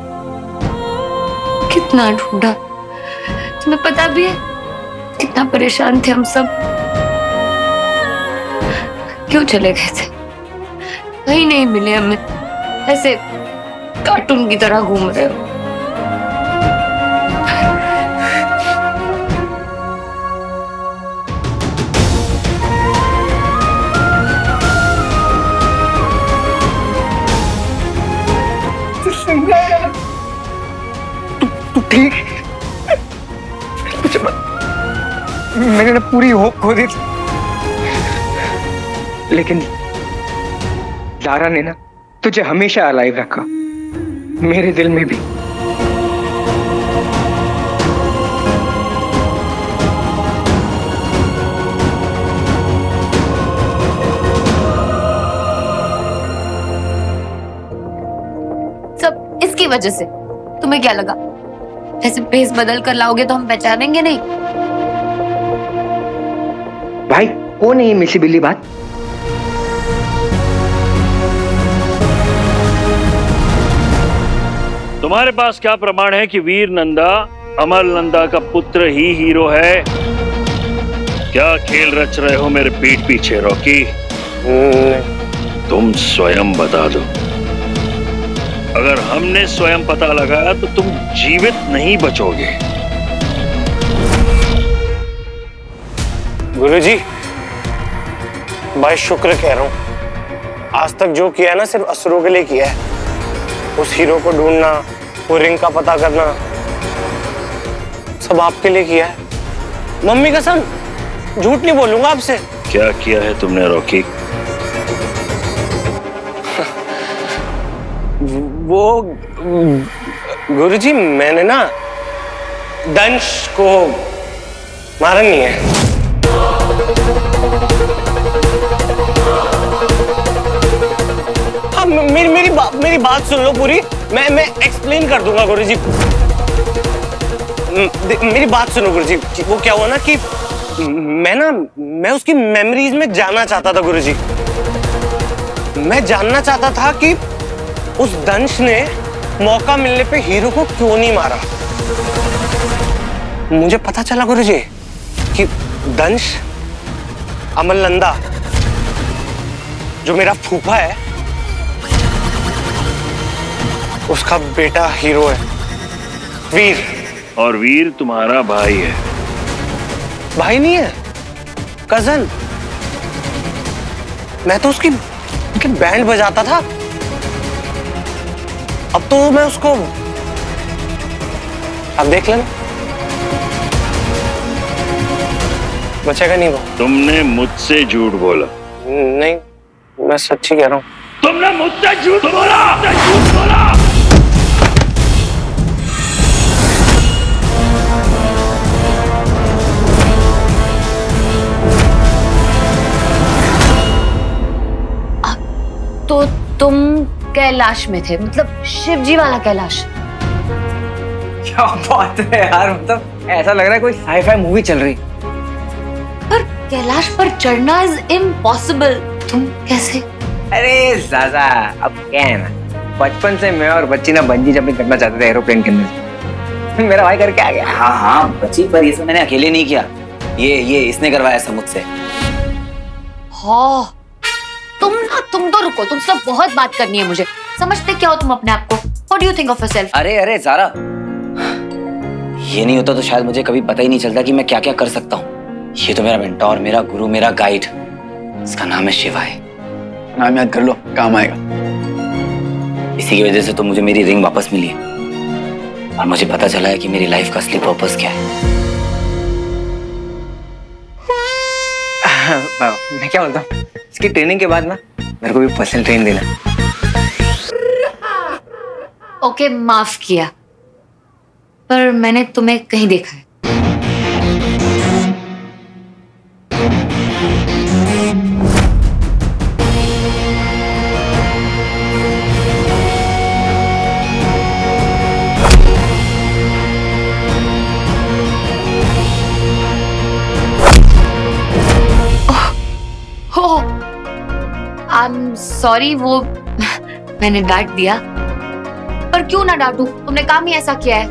कितना ढूंढा। तुम्हें पता भी है कितना परेशान थे हम सब। क्यों चले गए थे? कहीं नहीं मिले हमें, ऐसे कार्टून की तरह घूम रहे हो। ठीक कुछ मैंने ना पूरी होप खो दी थी, लेकिन लारा ने ना तुझे हमेशा अलाइव रखा, मेरे दिल में भी। सब इसकी वजह से। तुम्हें क्या लगा ऐसे भेस बदल कर लाओगे तो हम पहचानेंगे नहीं? भाई कौन है ये मिसी बिल्ली बात? तुम्हारे पास क्या प्रमाण है कि वीर नंदा अमल नंदा का पुत्र ही हीरो है? क्या खेल रच रहे हो मेरे पीठ पीछे रॉकी? तुम स्वयं बता दो। अगर हमने स्वयं पता लगाया तो तुम जीवित नहीं बचोगे। गुरुजी, भाई शुक्र कह रहा हूं, आज तक जो किया है ना सिर्फ असुरों के लिए किया है। उस हीरो को ढूंढना, वो रिंग का पता करना, सब आपके लिए किया है। मम्मी कसम, झूठ नहीं बोलूंगा आपसे। क्या किया है तुमने रॉकी? वो गुरुजी, मैंने ना दंश को मारा नहीं है। हाँ, मेरी बात सुन लो पूरी। मैं एक्सप्लेन कर दूंगा गुरुजी। मेरी बात सुनो गुरुजी। वो क्या हुआ ना कि मैं उसकी मेमोरीज में जानना चाहता था गुरुजी। मैं जानना चाहता था कि उस दंश ने मौका मिलने पे हीरो को क्यों नहीं मारा। मुझे पता चला गुरुजी कि दंश अमल नंदा, जो मेरा फूफा है, उसका बेटा हीरो है, वीर। और वीर तुम्हारा भाई है? भाई नहीं है, कजन। मैं तो उसकी बैंड बजाता था। अब तो मैं उसको, अब देख लेना, बचेगा नहीं वो। तुमने मुझसे झूठ बोला? नहीं, मैं सच्ची कह रहा हूँ। तुमने मुझसे झूठ बोला? झूठ बोला? तो तुम कैलाश में थे, मतलब शिवजी वाला कैलाश? क्या बात है यार, मतलब ऐसा लग रहा है कोई साई-फाई मूवी चल रही। पर कैलाश पर चढ़ना इज इम्पॉसिबल। तुम कैसे? अरे ज़ाज़ा, अब क्या है ना, बचपन से मैं और बच्ची ना बंजी जंपिंग करना चाहते थे एरोप्लेन के अंदर। मेरा भाई करके आ गया। हाँ हाँ बच्ची, पर ये सब मैंने अकेले नहीं किया। ये इसने करवाया सब मुझसे। हाँ, तुम तो रुको, तुमसे बहुत बात करनी है मुझे। समझते क्या हो तुम अपने आप को? What do you think of yourself? अरे ज़ारा, ये नहीं होता तो शायद मुझे कभी पता ही नहीं चलता कि मैं क्या क्या कर सकता हूँ। ये तो मेरा मेंटोर, मेरा गुरु, मेरा गाइड, इसका नाम है शिवाय। नाम याद कर लो, काम आएगा। इसी की वजह से तो मुझे मेरी रिंग वापस मिली है और मुझे पता चला है कि मेरी लाइफ का असली पर्पस क्या है। मैं क्या बोलता हूँ, इसकी ट्रेनिंग के बाद ना मेरे को भी पर्सनल ट्रेन देना। ओके, माफ किया, पर मैंने तुम्हें कहीं देखा है। सॉरी, वो मैंने डांट दिया। पर क्यों ना डांटू, तुमने काम ही ऐसा किया है।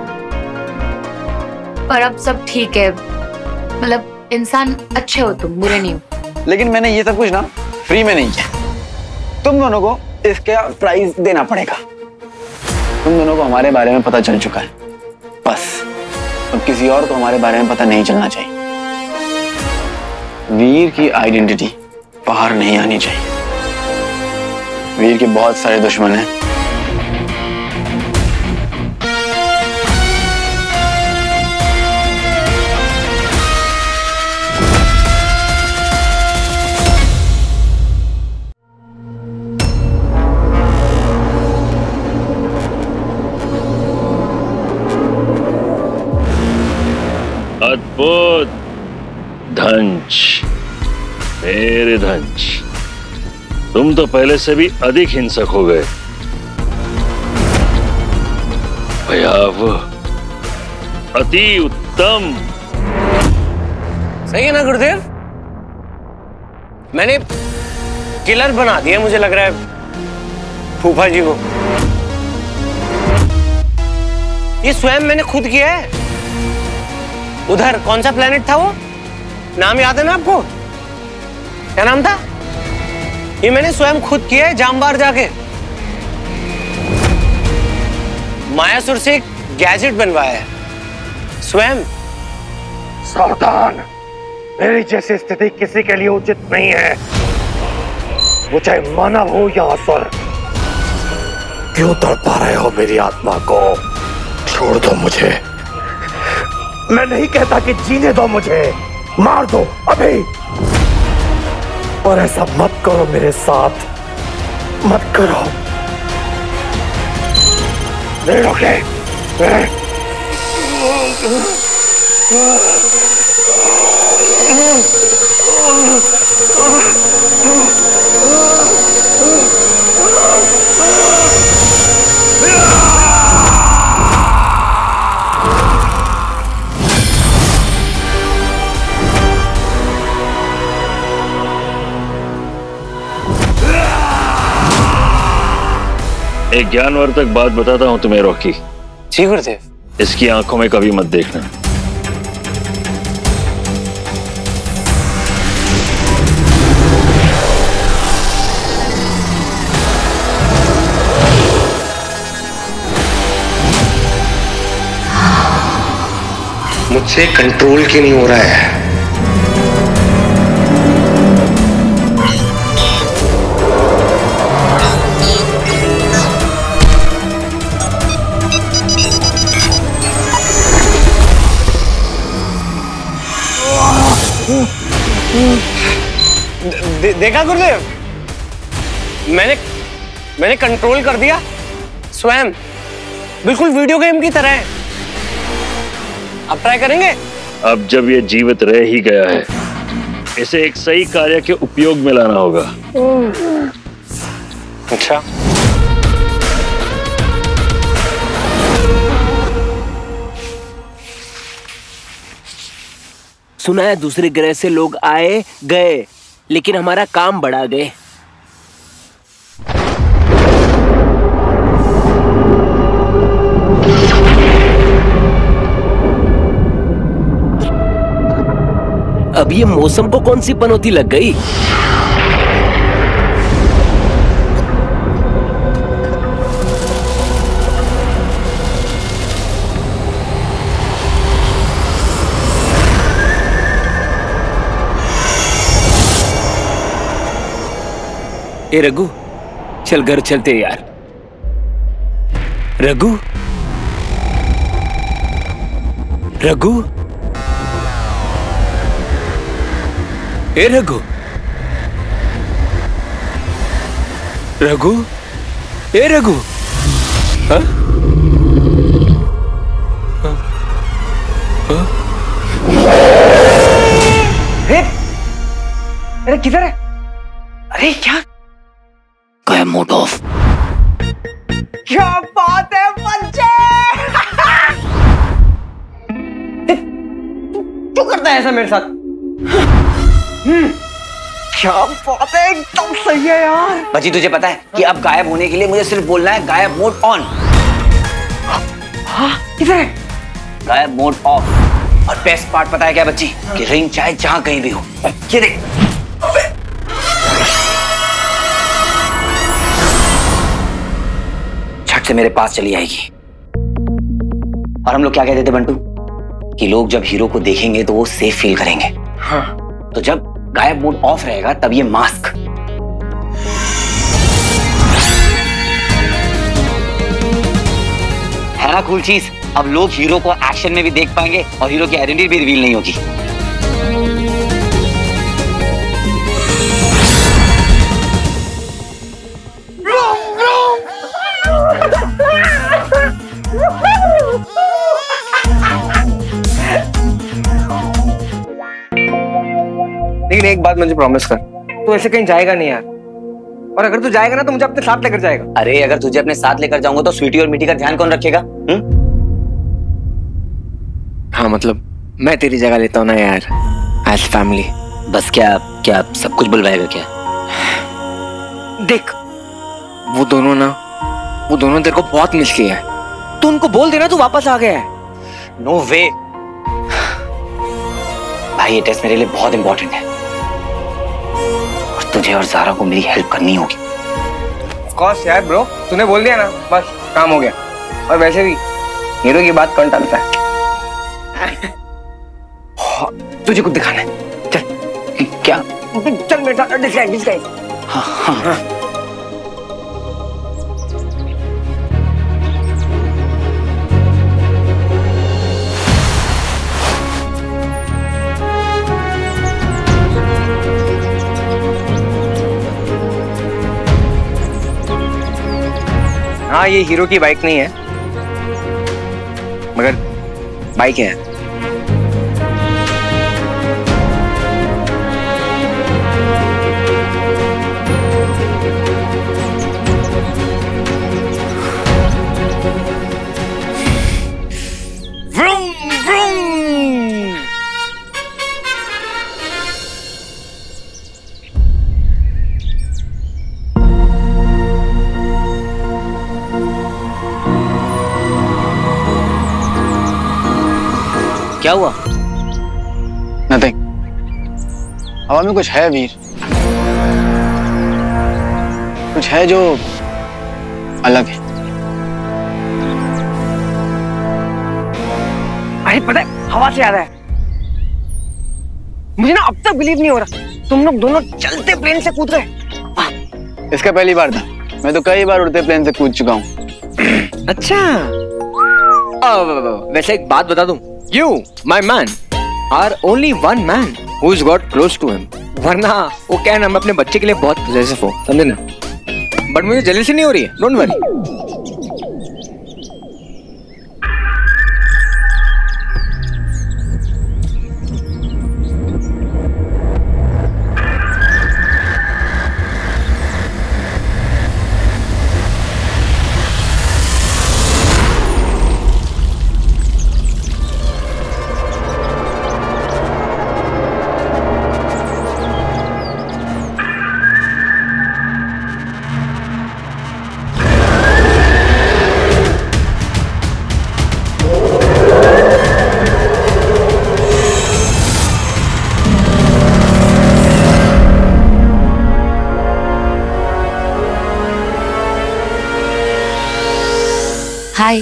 पर अब सब ठीक है, मतलब इंसान अच्छे हो तुम, बुरे नहीं हो। लेकिन मैंने ये सब कुछ ना फ्री में नहीं किया। तुम दोनों को इसका प्राइस देना पड़ेगा। तुम दोनों को हमारे बारे में पता चल चुका है, बस अब किसी और को हमारे बारे में पता नहीं चलना चाहिए। वीर की आइडेंटिटी बाहर नहीं आनी चाहिए। वीर के बहुत सारे दुश्मन हैं। अंश, तुम तो पहले से भी अधिक हिंसक हो गए। भयावह, अति उत्तम। सही है ना गुरुदेव? मैंने किलर बना दिया, मुझे लग रहा है फूफा जी को। ये स्वयं मैंने खुद किया है। उधर कौन सा प्लेनेट था वो? नाम याद है ना आपको? क्या नाम था? ये मैंने स्वयं खुद किया है, जामबार जाके। मायासुर से एक गैजेट बनवाया है स्वयं। सावधान, मेरी जैसी स्थिति किसी के लिए उचित नहीं है, वो चाहे मानव हो या असुर। क्यों तड़पा रहे हो मेरी आत्मा को? छोड़ दो मुझे। मैं नहीं कहता कि जीने दो मुझे, मार दो अभी। और ऐसा मत करो मेरे साथ, मत करो। नहीं रोके। एक ज्ञानवर्धक बात बताता हूं तुम्हें रॉकी। जी गुरुदेव। इसकी आंखों में कभी मत देखना। मुझसे कंट्रोल क्यों नहीं हो रहा है? देखा गुरुदेव, मैंने कंट्रोल कर दिया स्वयं, बिल्कुल वीडियो गेम की तरह है। अब ट्राई करेंगे? अब जब ये जीवित रह ही गया है, इसे एक सही कार्य के उपयोग में लाना होगा। अच्छा, सुना है दूसरे ग्रह से लोग आए गए, लेकिन हमारा काम बढ़ा गए। अब ये मौसम को कौन सी पनौती लग गई? ए रघु, चल घर चलते यार। रघु, रघु, ए रघु, रघु, ए रघु। हाँ? अरे किधर है? अरे क्या गायब मोड ऑफ। क्या बात है बच्चे? क्यों करता है ऐसा मेरे साथ? क्या बात है, एकदम सही है यार। बच्ची तुझे पता है कि अब गायब होने के लिए मुझे सिर्फ बोलना है गायब मोड ऑन। हाँ, किधर है? गायब मोड ऑफ। और बेस्ट पार्ट पता है क्या बच्ची? कि रिंग चाहे जहां कहीं भी हो, ये देख। झट से मेरे पास चली आएगी। और हम लोग क्या कहते थे बंटू? कि लोग जब हीरो को देखेंगे तो वो सेफ फील करेंगे। हाँ। तो जब गायब मोड ऑफ रहेगा तब ये मास्क। है ना कूल चीज? अब लोग हीरो को एक्शन में भी देख पाएंगे और हीरो की आइडेंटिटी भी रिवील नहीं होगी। लेकिन एक बात मुझे प्रॉमिस कर, तू ऐसे कहीं जाएगा नहीं यार, और अगर तू जाएगा ना तो मुझे अपने साथ लेकर जाएगा। अरे अगर तुझे अपने साथ लेकर जाऊंगा तो स्वीटी और मीठी का ध्यान कौन रखेगा? हाँ मतलब मैं तेरी जगह लेता हूँ ना यार, एज फैमिली। बस क्या क्या सब कुछ बुलवाएगा क्या? देख वो दोनों तेरे को बहुत मिस किया है, तू उनको बोल देना तू वापस आ गया है। नो वे भाई, ये टेस्ट मेरे लिए बहुत इंपॉर्टेंट है और तुझे और ज़ारा को मेरी हेल्प करनी होगी। ऑफ कोर्स यार ब्रो, तूने बोल दिया ना, बस काम हो गया। और वैसे भी हीरो की बात कौन टालता है? तुझे कुछ दिखाना है, चल। क्या? चल मेरे साथ, डिस्गाइज। हाँ। हाँ ये हीरो की बाइक नहीं है, मगर बाइक है। Vroom vroom. क्या हुआ? नथिंग। हवा में कुछ है वीर, कुछ है जो अलग है। अरे पता है हवा से आ रहा है, मुझे ना अब तक बिलीव नहीं हो रहा तुम लोग दोनों चलते प्लेन से कूद गए। इसका पहली बार था, मैं तो कई बार उड़ते प्लेन से कूद चुका हूँ। अच्छा वैसे एक बात बता दूं, You, my man, are only one man who's got close to him. वरना वो क्या है ना, मैं अपने बच्चे के लिए बहुत पॉसेसिव हूँ, समझे ना? बट मुझे जेलसी नहीं हो रही है, डोंट वरी। हाय।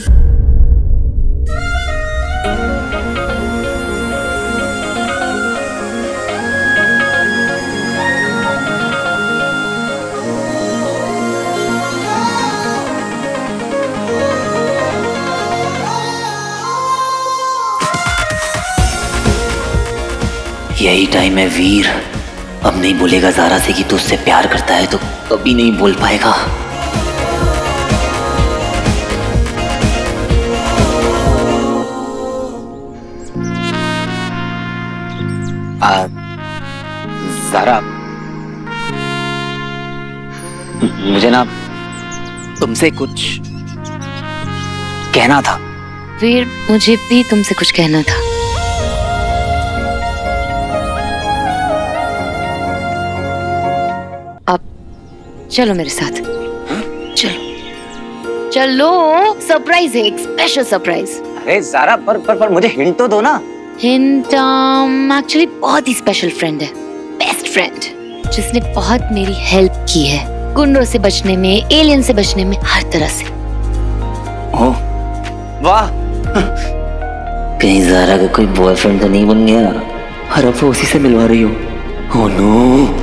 यही टाइम है वीर, अब नहीं बोलेगा ज़ारा से कि तू उससे प्यार करता है तो कभी नहीं बोल पाएगा। ज़ारा, मुझे ना तुमसे कुछ कहना था। वीर मुझे भी तुमसे कुछ कहना था। अब चलो मेरे साथ। चलो सरप्राइज है, एक स्पेशल सरप्राइज। अरे ज़ारा पर मुझे हिंट तो दो ना। हिंट एक्चुअली बहुत ही स्पेशल फ्रेंड है, बेस्ट फ्रेंड, जिसने बहुत मेरी हेल्प की है गुंडों से बचने में, एलियन से बचने में, हर तरह से। ओह वाह, कहीं ज़ारा का कोई बॉयफ्रेंड तो नहीं बन गया और अब वो उसी से मिलवा रही हो। Oh no.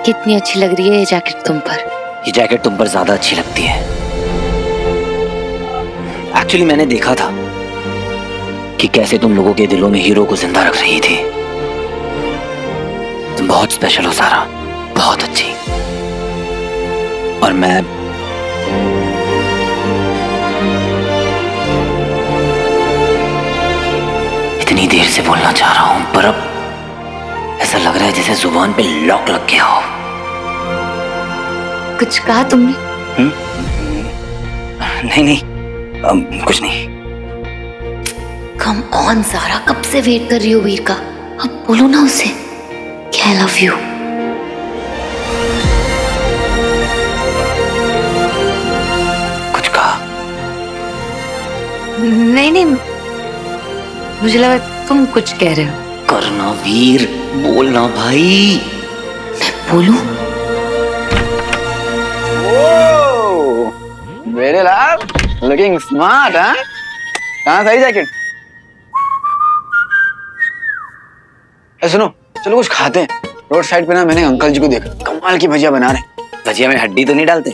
कितनी अच्छी लग रही है ये जैकेट तुम पर। ये जैकेट तुम पर ज्यादा अच्छी लगती है। एक्चुअली मैंने देखा था कि कैसे तुम लोगों के दिलों में हीरो को जिंदा रख रही थी। तुम बहुत स्पेशल हो सारा, बहुत अच्छी। और मैं इतनी देर से बोलना चाह रहा हूं, पर अब ऐसा लग रहा है जैसे जुबान पे लॉक लग गया हो। कुछ कहा तुमने? नहीं, कुछ नहीं। कम ऑन सारा, कब से वेट कर रही हो वीर का। अब बोलो ना उसे कि आई लव यू। कुछ कहा? नहीं, मुझे लगा तुम कुछ कह रहे हो। करना वीर, बोलना भाई। मैं बोलूं? मेरे लाल लुकिंग स्मार्ट। हाँ, कहाँ सही जैकेट? सुनो, चलो कुछ खाते हैं। रोड साइड पे ना मैंने अंकल जी को देखा, कमाल की भजिया बना रहे। भजिया में हड्डी तो नहीं डालते?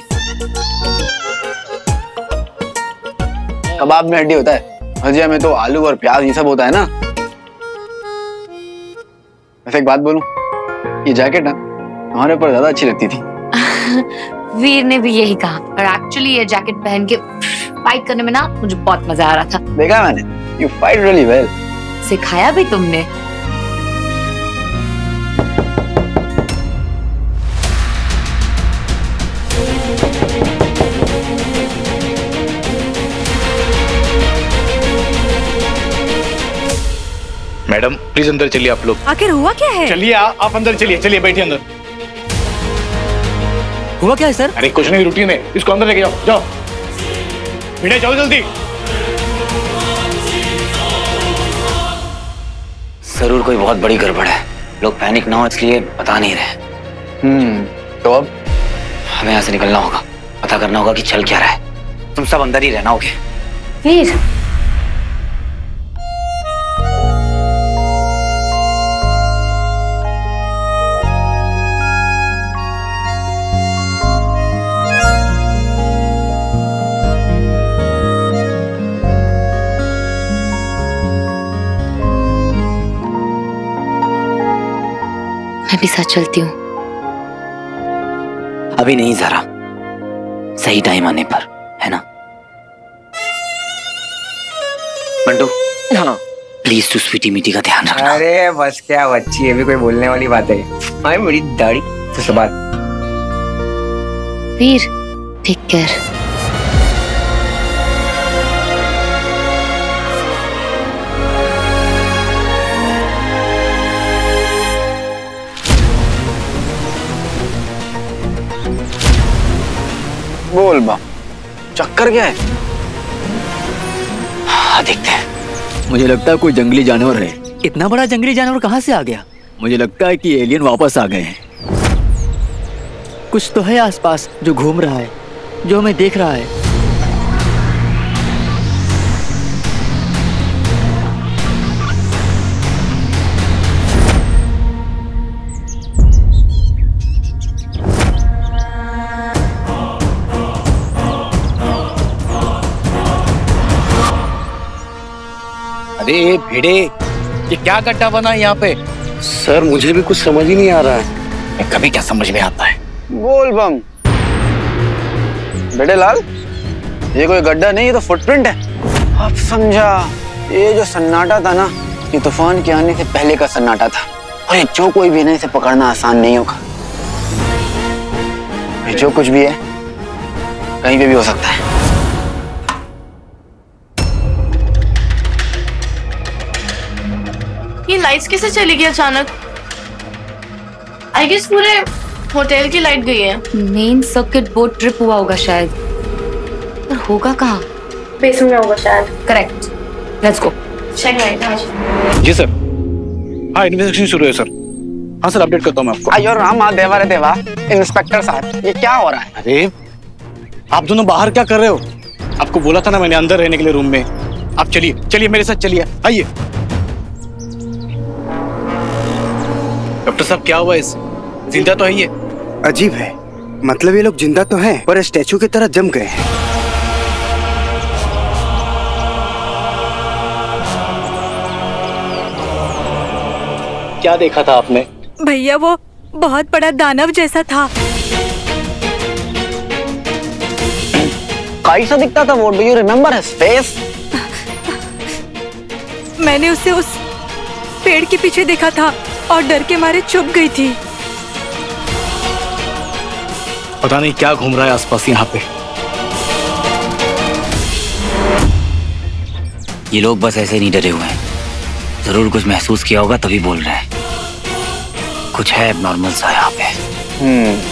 कबाब में हड्डी होता है, भजिया में तो आलू और प्याज ये सब होता है ना। वैसे एक बात बोलूं, ये जैकेट ना हमारे ऊपर ज्यादा अच्छी लगती थी। वीर ने भी यही कहा। और एक्चुअली ये जैकेट पहन के फाइट करने में ना मुझे बहुत मजा आ रहा था। देखा मैंने, यू फाइट रियली वेल। सिखाया भी तुमने। मैडम प्लीज अंदर चलिए आप लोग। आखिर हुआ क्या है? चलिए आप अंदर चलिए, चलिए बैठिए अंदर। हुआ क्या है सर? अरे कुछ नहीं, रूटीन है। इसको अंदर लेके जाओ, जाओ बेटा, जाओ जल्दी। जरूर कोई बहुत बड़ी गड़बड़ है। लोग पैनिक ना हो इसलिए बता नहीं रहे। तो अब हमें यहाँ से निकलना होगा, पता करना होगा कि चल क्या रहा है। तुम सब अंदर ही रहना होगे। वीर, मैं भी साथ चलती हूँ। अभी नहीं जरा, सही टाइम आने पर, है ना? बंटू। हाँ प्लीज तू स्वीटी मीटी का ध्यान रखना। अरे बस क्या बच्ची, ये भी कोई बोलने वाली बात है? अरे मेरी दाढ़ी तो बात। Veer, take care. बोल बा, चक्कर क्या है? हाँ देखते हैं। मुझे लगता है कोई जंगली जानवर है। इतना बड़ा जंगली जानवर कहाँ से आ गया? मुझे लगता है कि एलियन वापस आ गए हैं। कुछ तो है आसपास जो घूम रहा है, जो हमें देख रहा है। अरे भिड़े, ये क्या गड्ढा बना है यहाँ पे? सर मुझे भी कुछ समझ ही नहीं आ रहा है। कभी क्या समझ में आता है? बोल बम। बेटे लाल, ये कोई गड्ढा नहीं, ये तो फुटप्रिंट है। अब समझा, ये जो सन्नाटा था ना, ये तूफान के आने से पहले का सन्नाटा था। और ये जो कोई भी है ना, इसे पकड़ना आसान नहीं होगा। ये जो कुछ भी है कहीं पे भी हो सकता है। ये लाइट्स कैसे चली गई अचानक? आई गेस पूरे होटल की लाइट गई है। मेन सर्किट बोर्ड ट्रिप हुआ होगा शायद, पर होगा कहाँ? बेसमेंट में होगा शायद। Correct, let's go. Check light. जी सर। हाँ इन्वेस्टिगेशन शुरू है सर। हाँ सर, अपडेट करता हूँ मैं आपको। अयो राम देवा रे देवा, इंस्पेक्टर साहब ये क्या हो रहा है? अरे आप दोनों बाहर क्या कर रहे हो? आपको बोला था ना मैंने अंदर रहने के लिए रूम में। आप चलिए, चलिए मेरे साथ चलिए, आइए। डॉक्टर साहब क्या हुआ? इस जिंदा तो है ये? अजीब है, मतलब ये लोग जिंदा तो हैं पर स्टैचू की तरह जम गए हैं। क्या देखा था आपने? भैया वो बहुत बड़ा दानव जैसा था। कैसा दिखता था वो? Do you remember his face? मैंने उसे उस पेड़ के पीछे देखा था और डर के मारे चुप गई थी। पता नहीं क्या घूम रहा है आसपास यहाँ पे। ये लोग बस ऐसे नहीं डरे हुए हैं, जरूर कुछ महसूस किया होगा तभी बोल रहे हैं। कुछ है एबनॉर्मल सा यहाँ पे।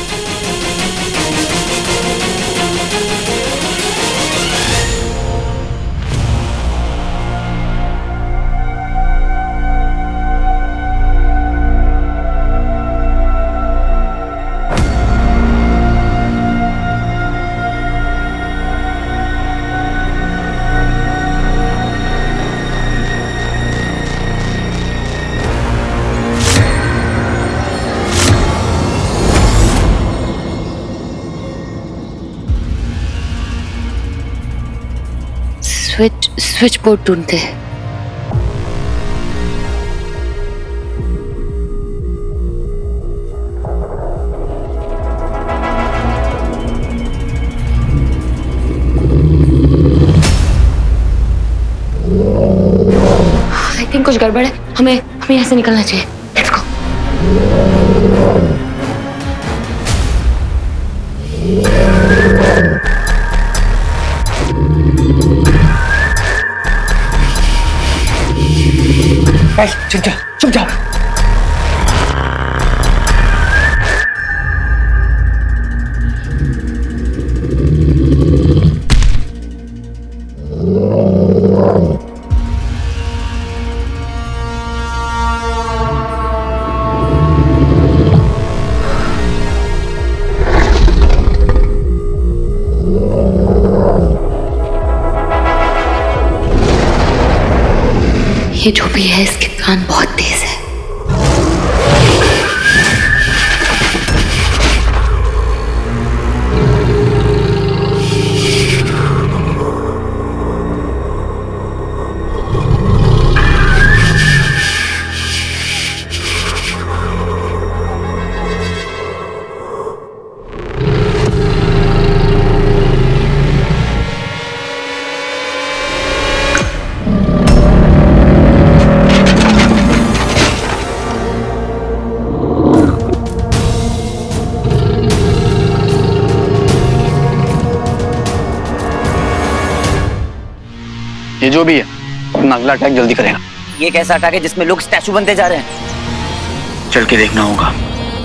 स्विच बोर्ड ढूंढते हैं। आई थिंक कुछ गड़बड़ है, हमें यहाँ से निकलना चाहिए। Let's go. चुप जा, चुप जा। ये जो भी है इसके कान बहुत तेज है। ये जो भी है अपना अगला अटैक जल्दी करेगा। ये कैसा अटैक है जिसमें लोग स्टैचू बनते जा रहे हैं? चल के देखना होगा।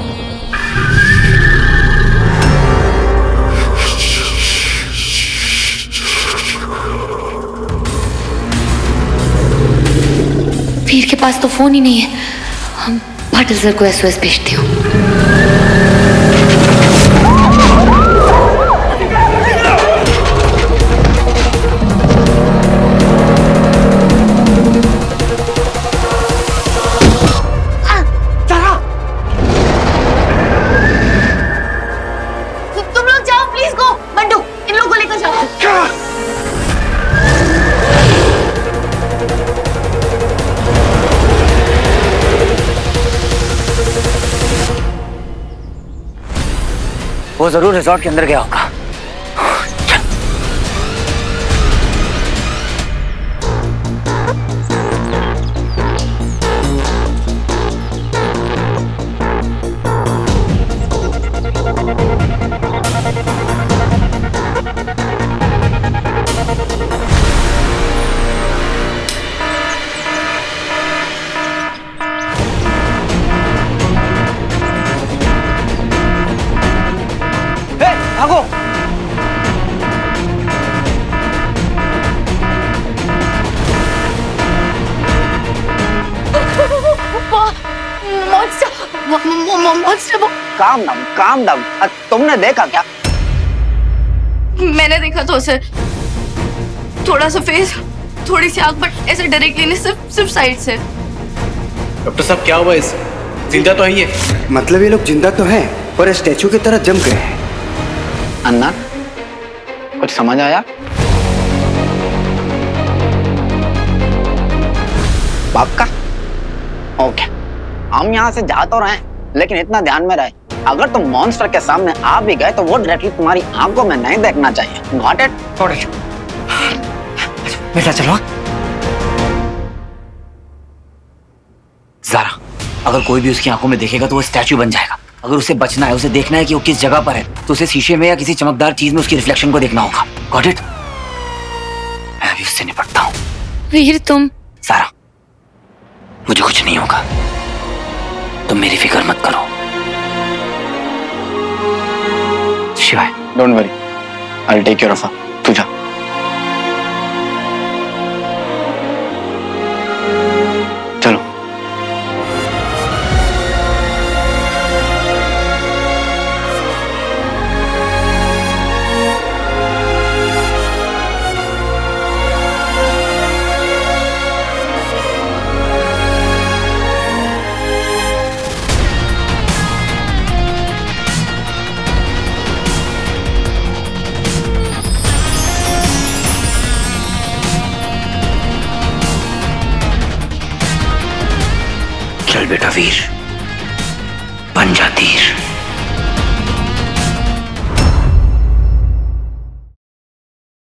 वीर के पास तो फोन ही नहीं है। हम पाटिल सर को SOS भेजती हूँ। वो जरूर रिजॉर्ट के अंदर गया होगा। भागो। Calm down. तुमने देखा क्या? मैंने देखा तो उसे, थोड़ा सा फेस, थोड़ी सी आंख, बट ऐसे डायरेक्टली नहीं, सिर्फ साइड से। डॉक्टर साहब क्या हुआ इसे? जिंदा तो है ये? मतलब ये लोग जिंदा तो हैं और स्टैचू की तरह जम गए हैं। अन्ना, कुछ समझ आया? पक्का? ओके, हम यहाँ से जा तो रहे हैं, लेकिन इतना ध्यान में रहे, अगर तुम मॉन्स्टर के सामने आ भी गए तो वो डायरेक्टली तुम्हारी आंखों में नहीं देखना चाहिए। Got it? Got it. बेटा चलो। ज़ारा, अगर कोई भी उसकी आंखों में देखेगा तो वो स्टैचू बन जाएगा। अगर उसे बचना है, उसे देखना है कि वो किस जगह पर है, तो उसे शीशे में या किसी चमकदार चीज में उसकी रिफ्लेक्शन को देखना होगा। Got it? मैं अभी उससे निपटता हूँ। वीर तुम। ज़ारा, मुझे कुछ नहीं होगा, तुम मेरी फिक्र मत करो। Shivaay, don't worry, I will take care of her. तू जा। चलो। चल बेटा वीर, बन जा तीर।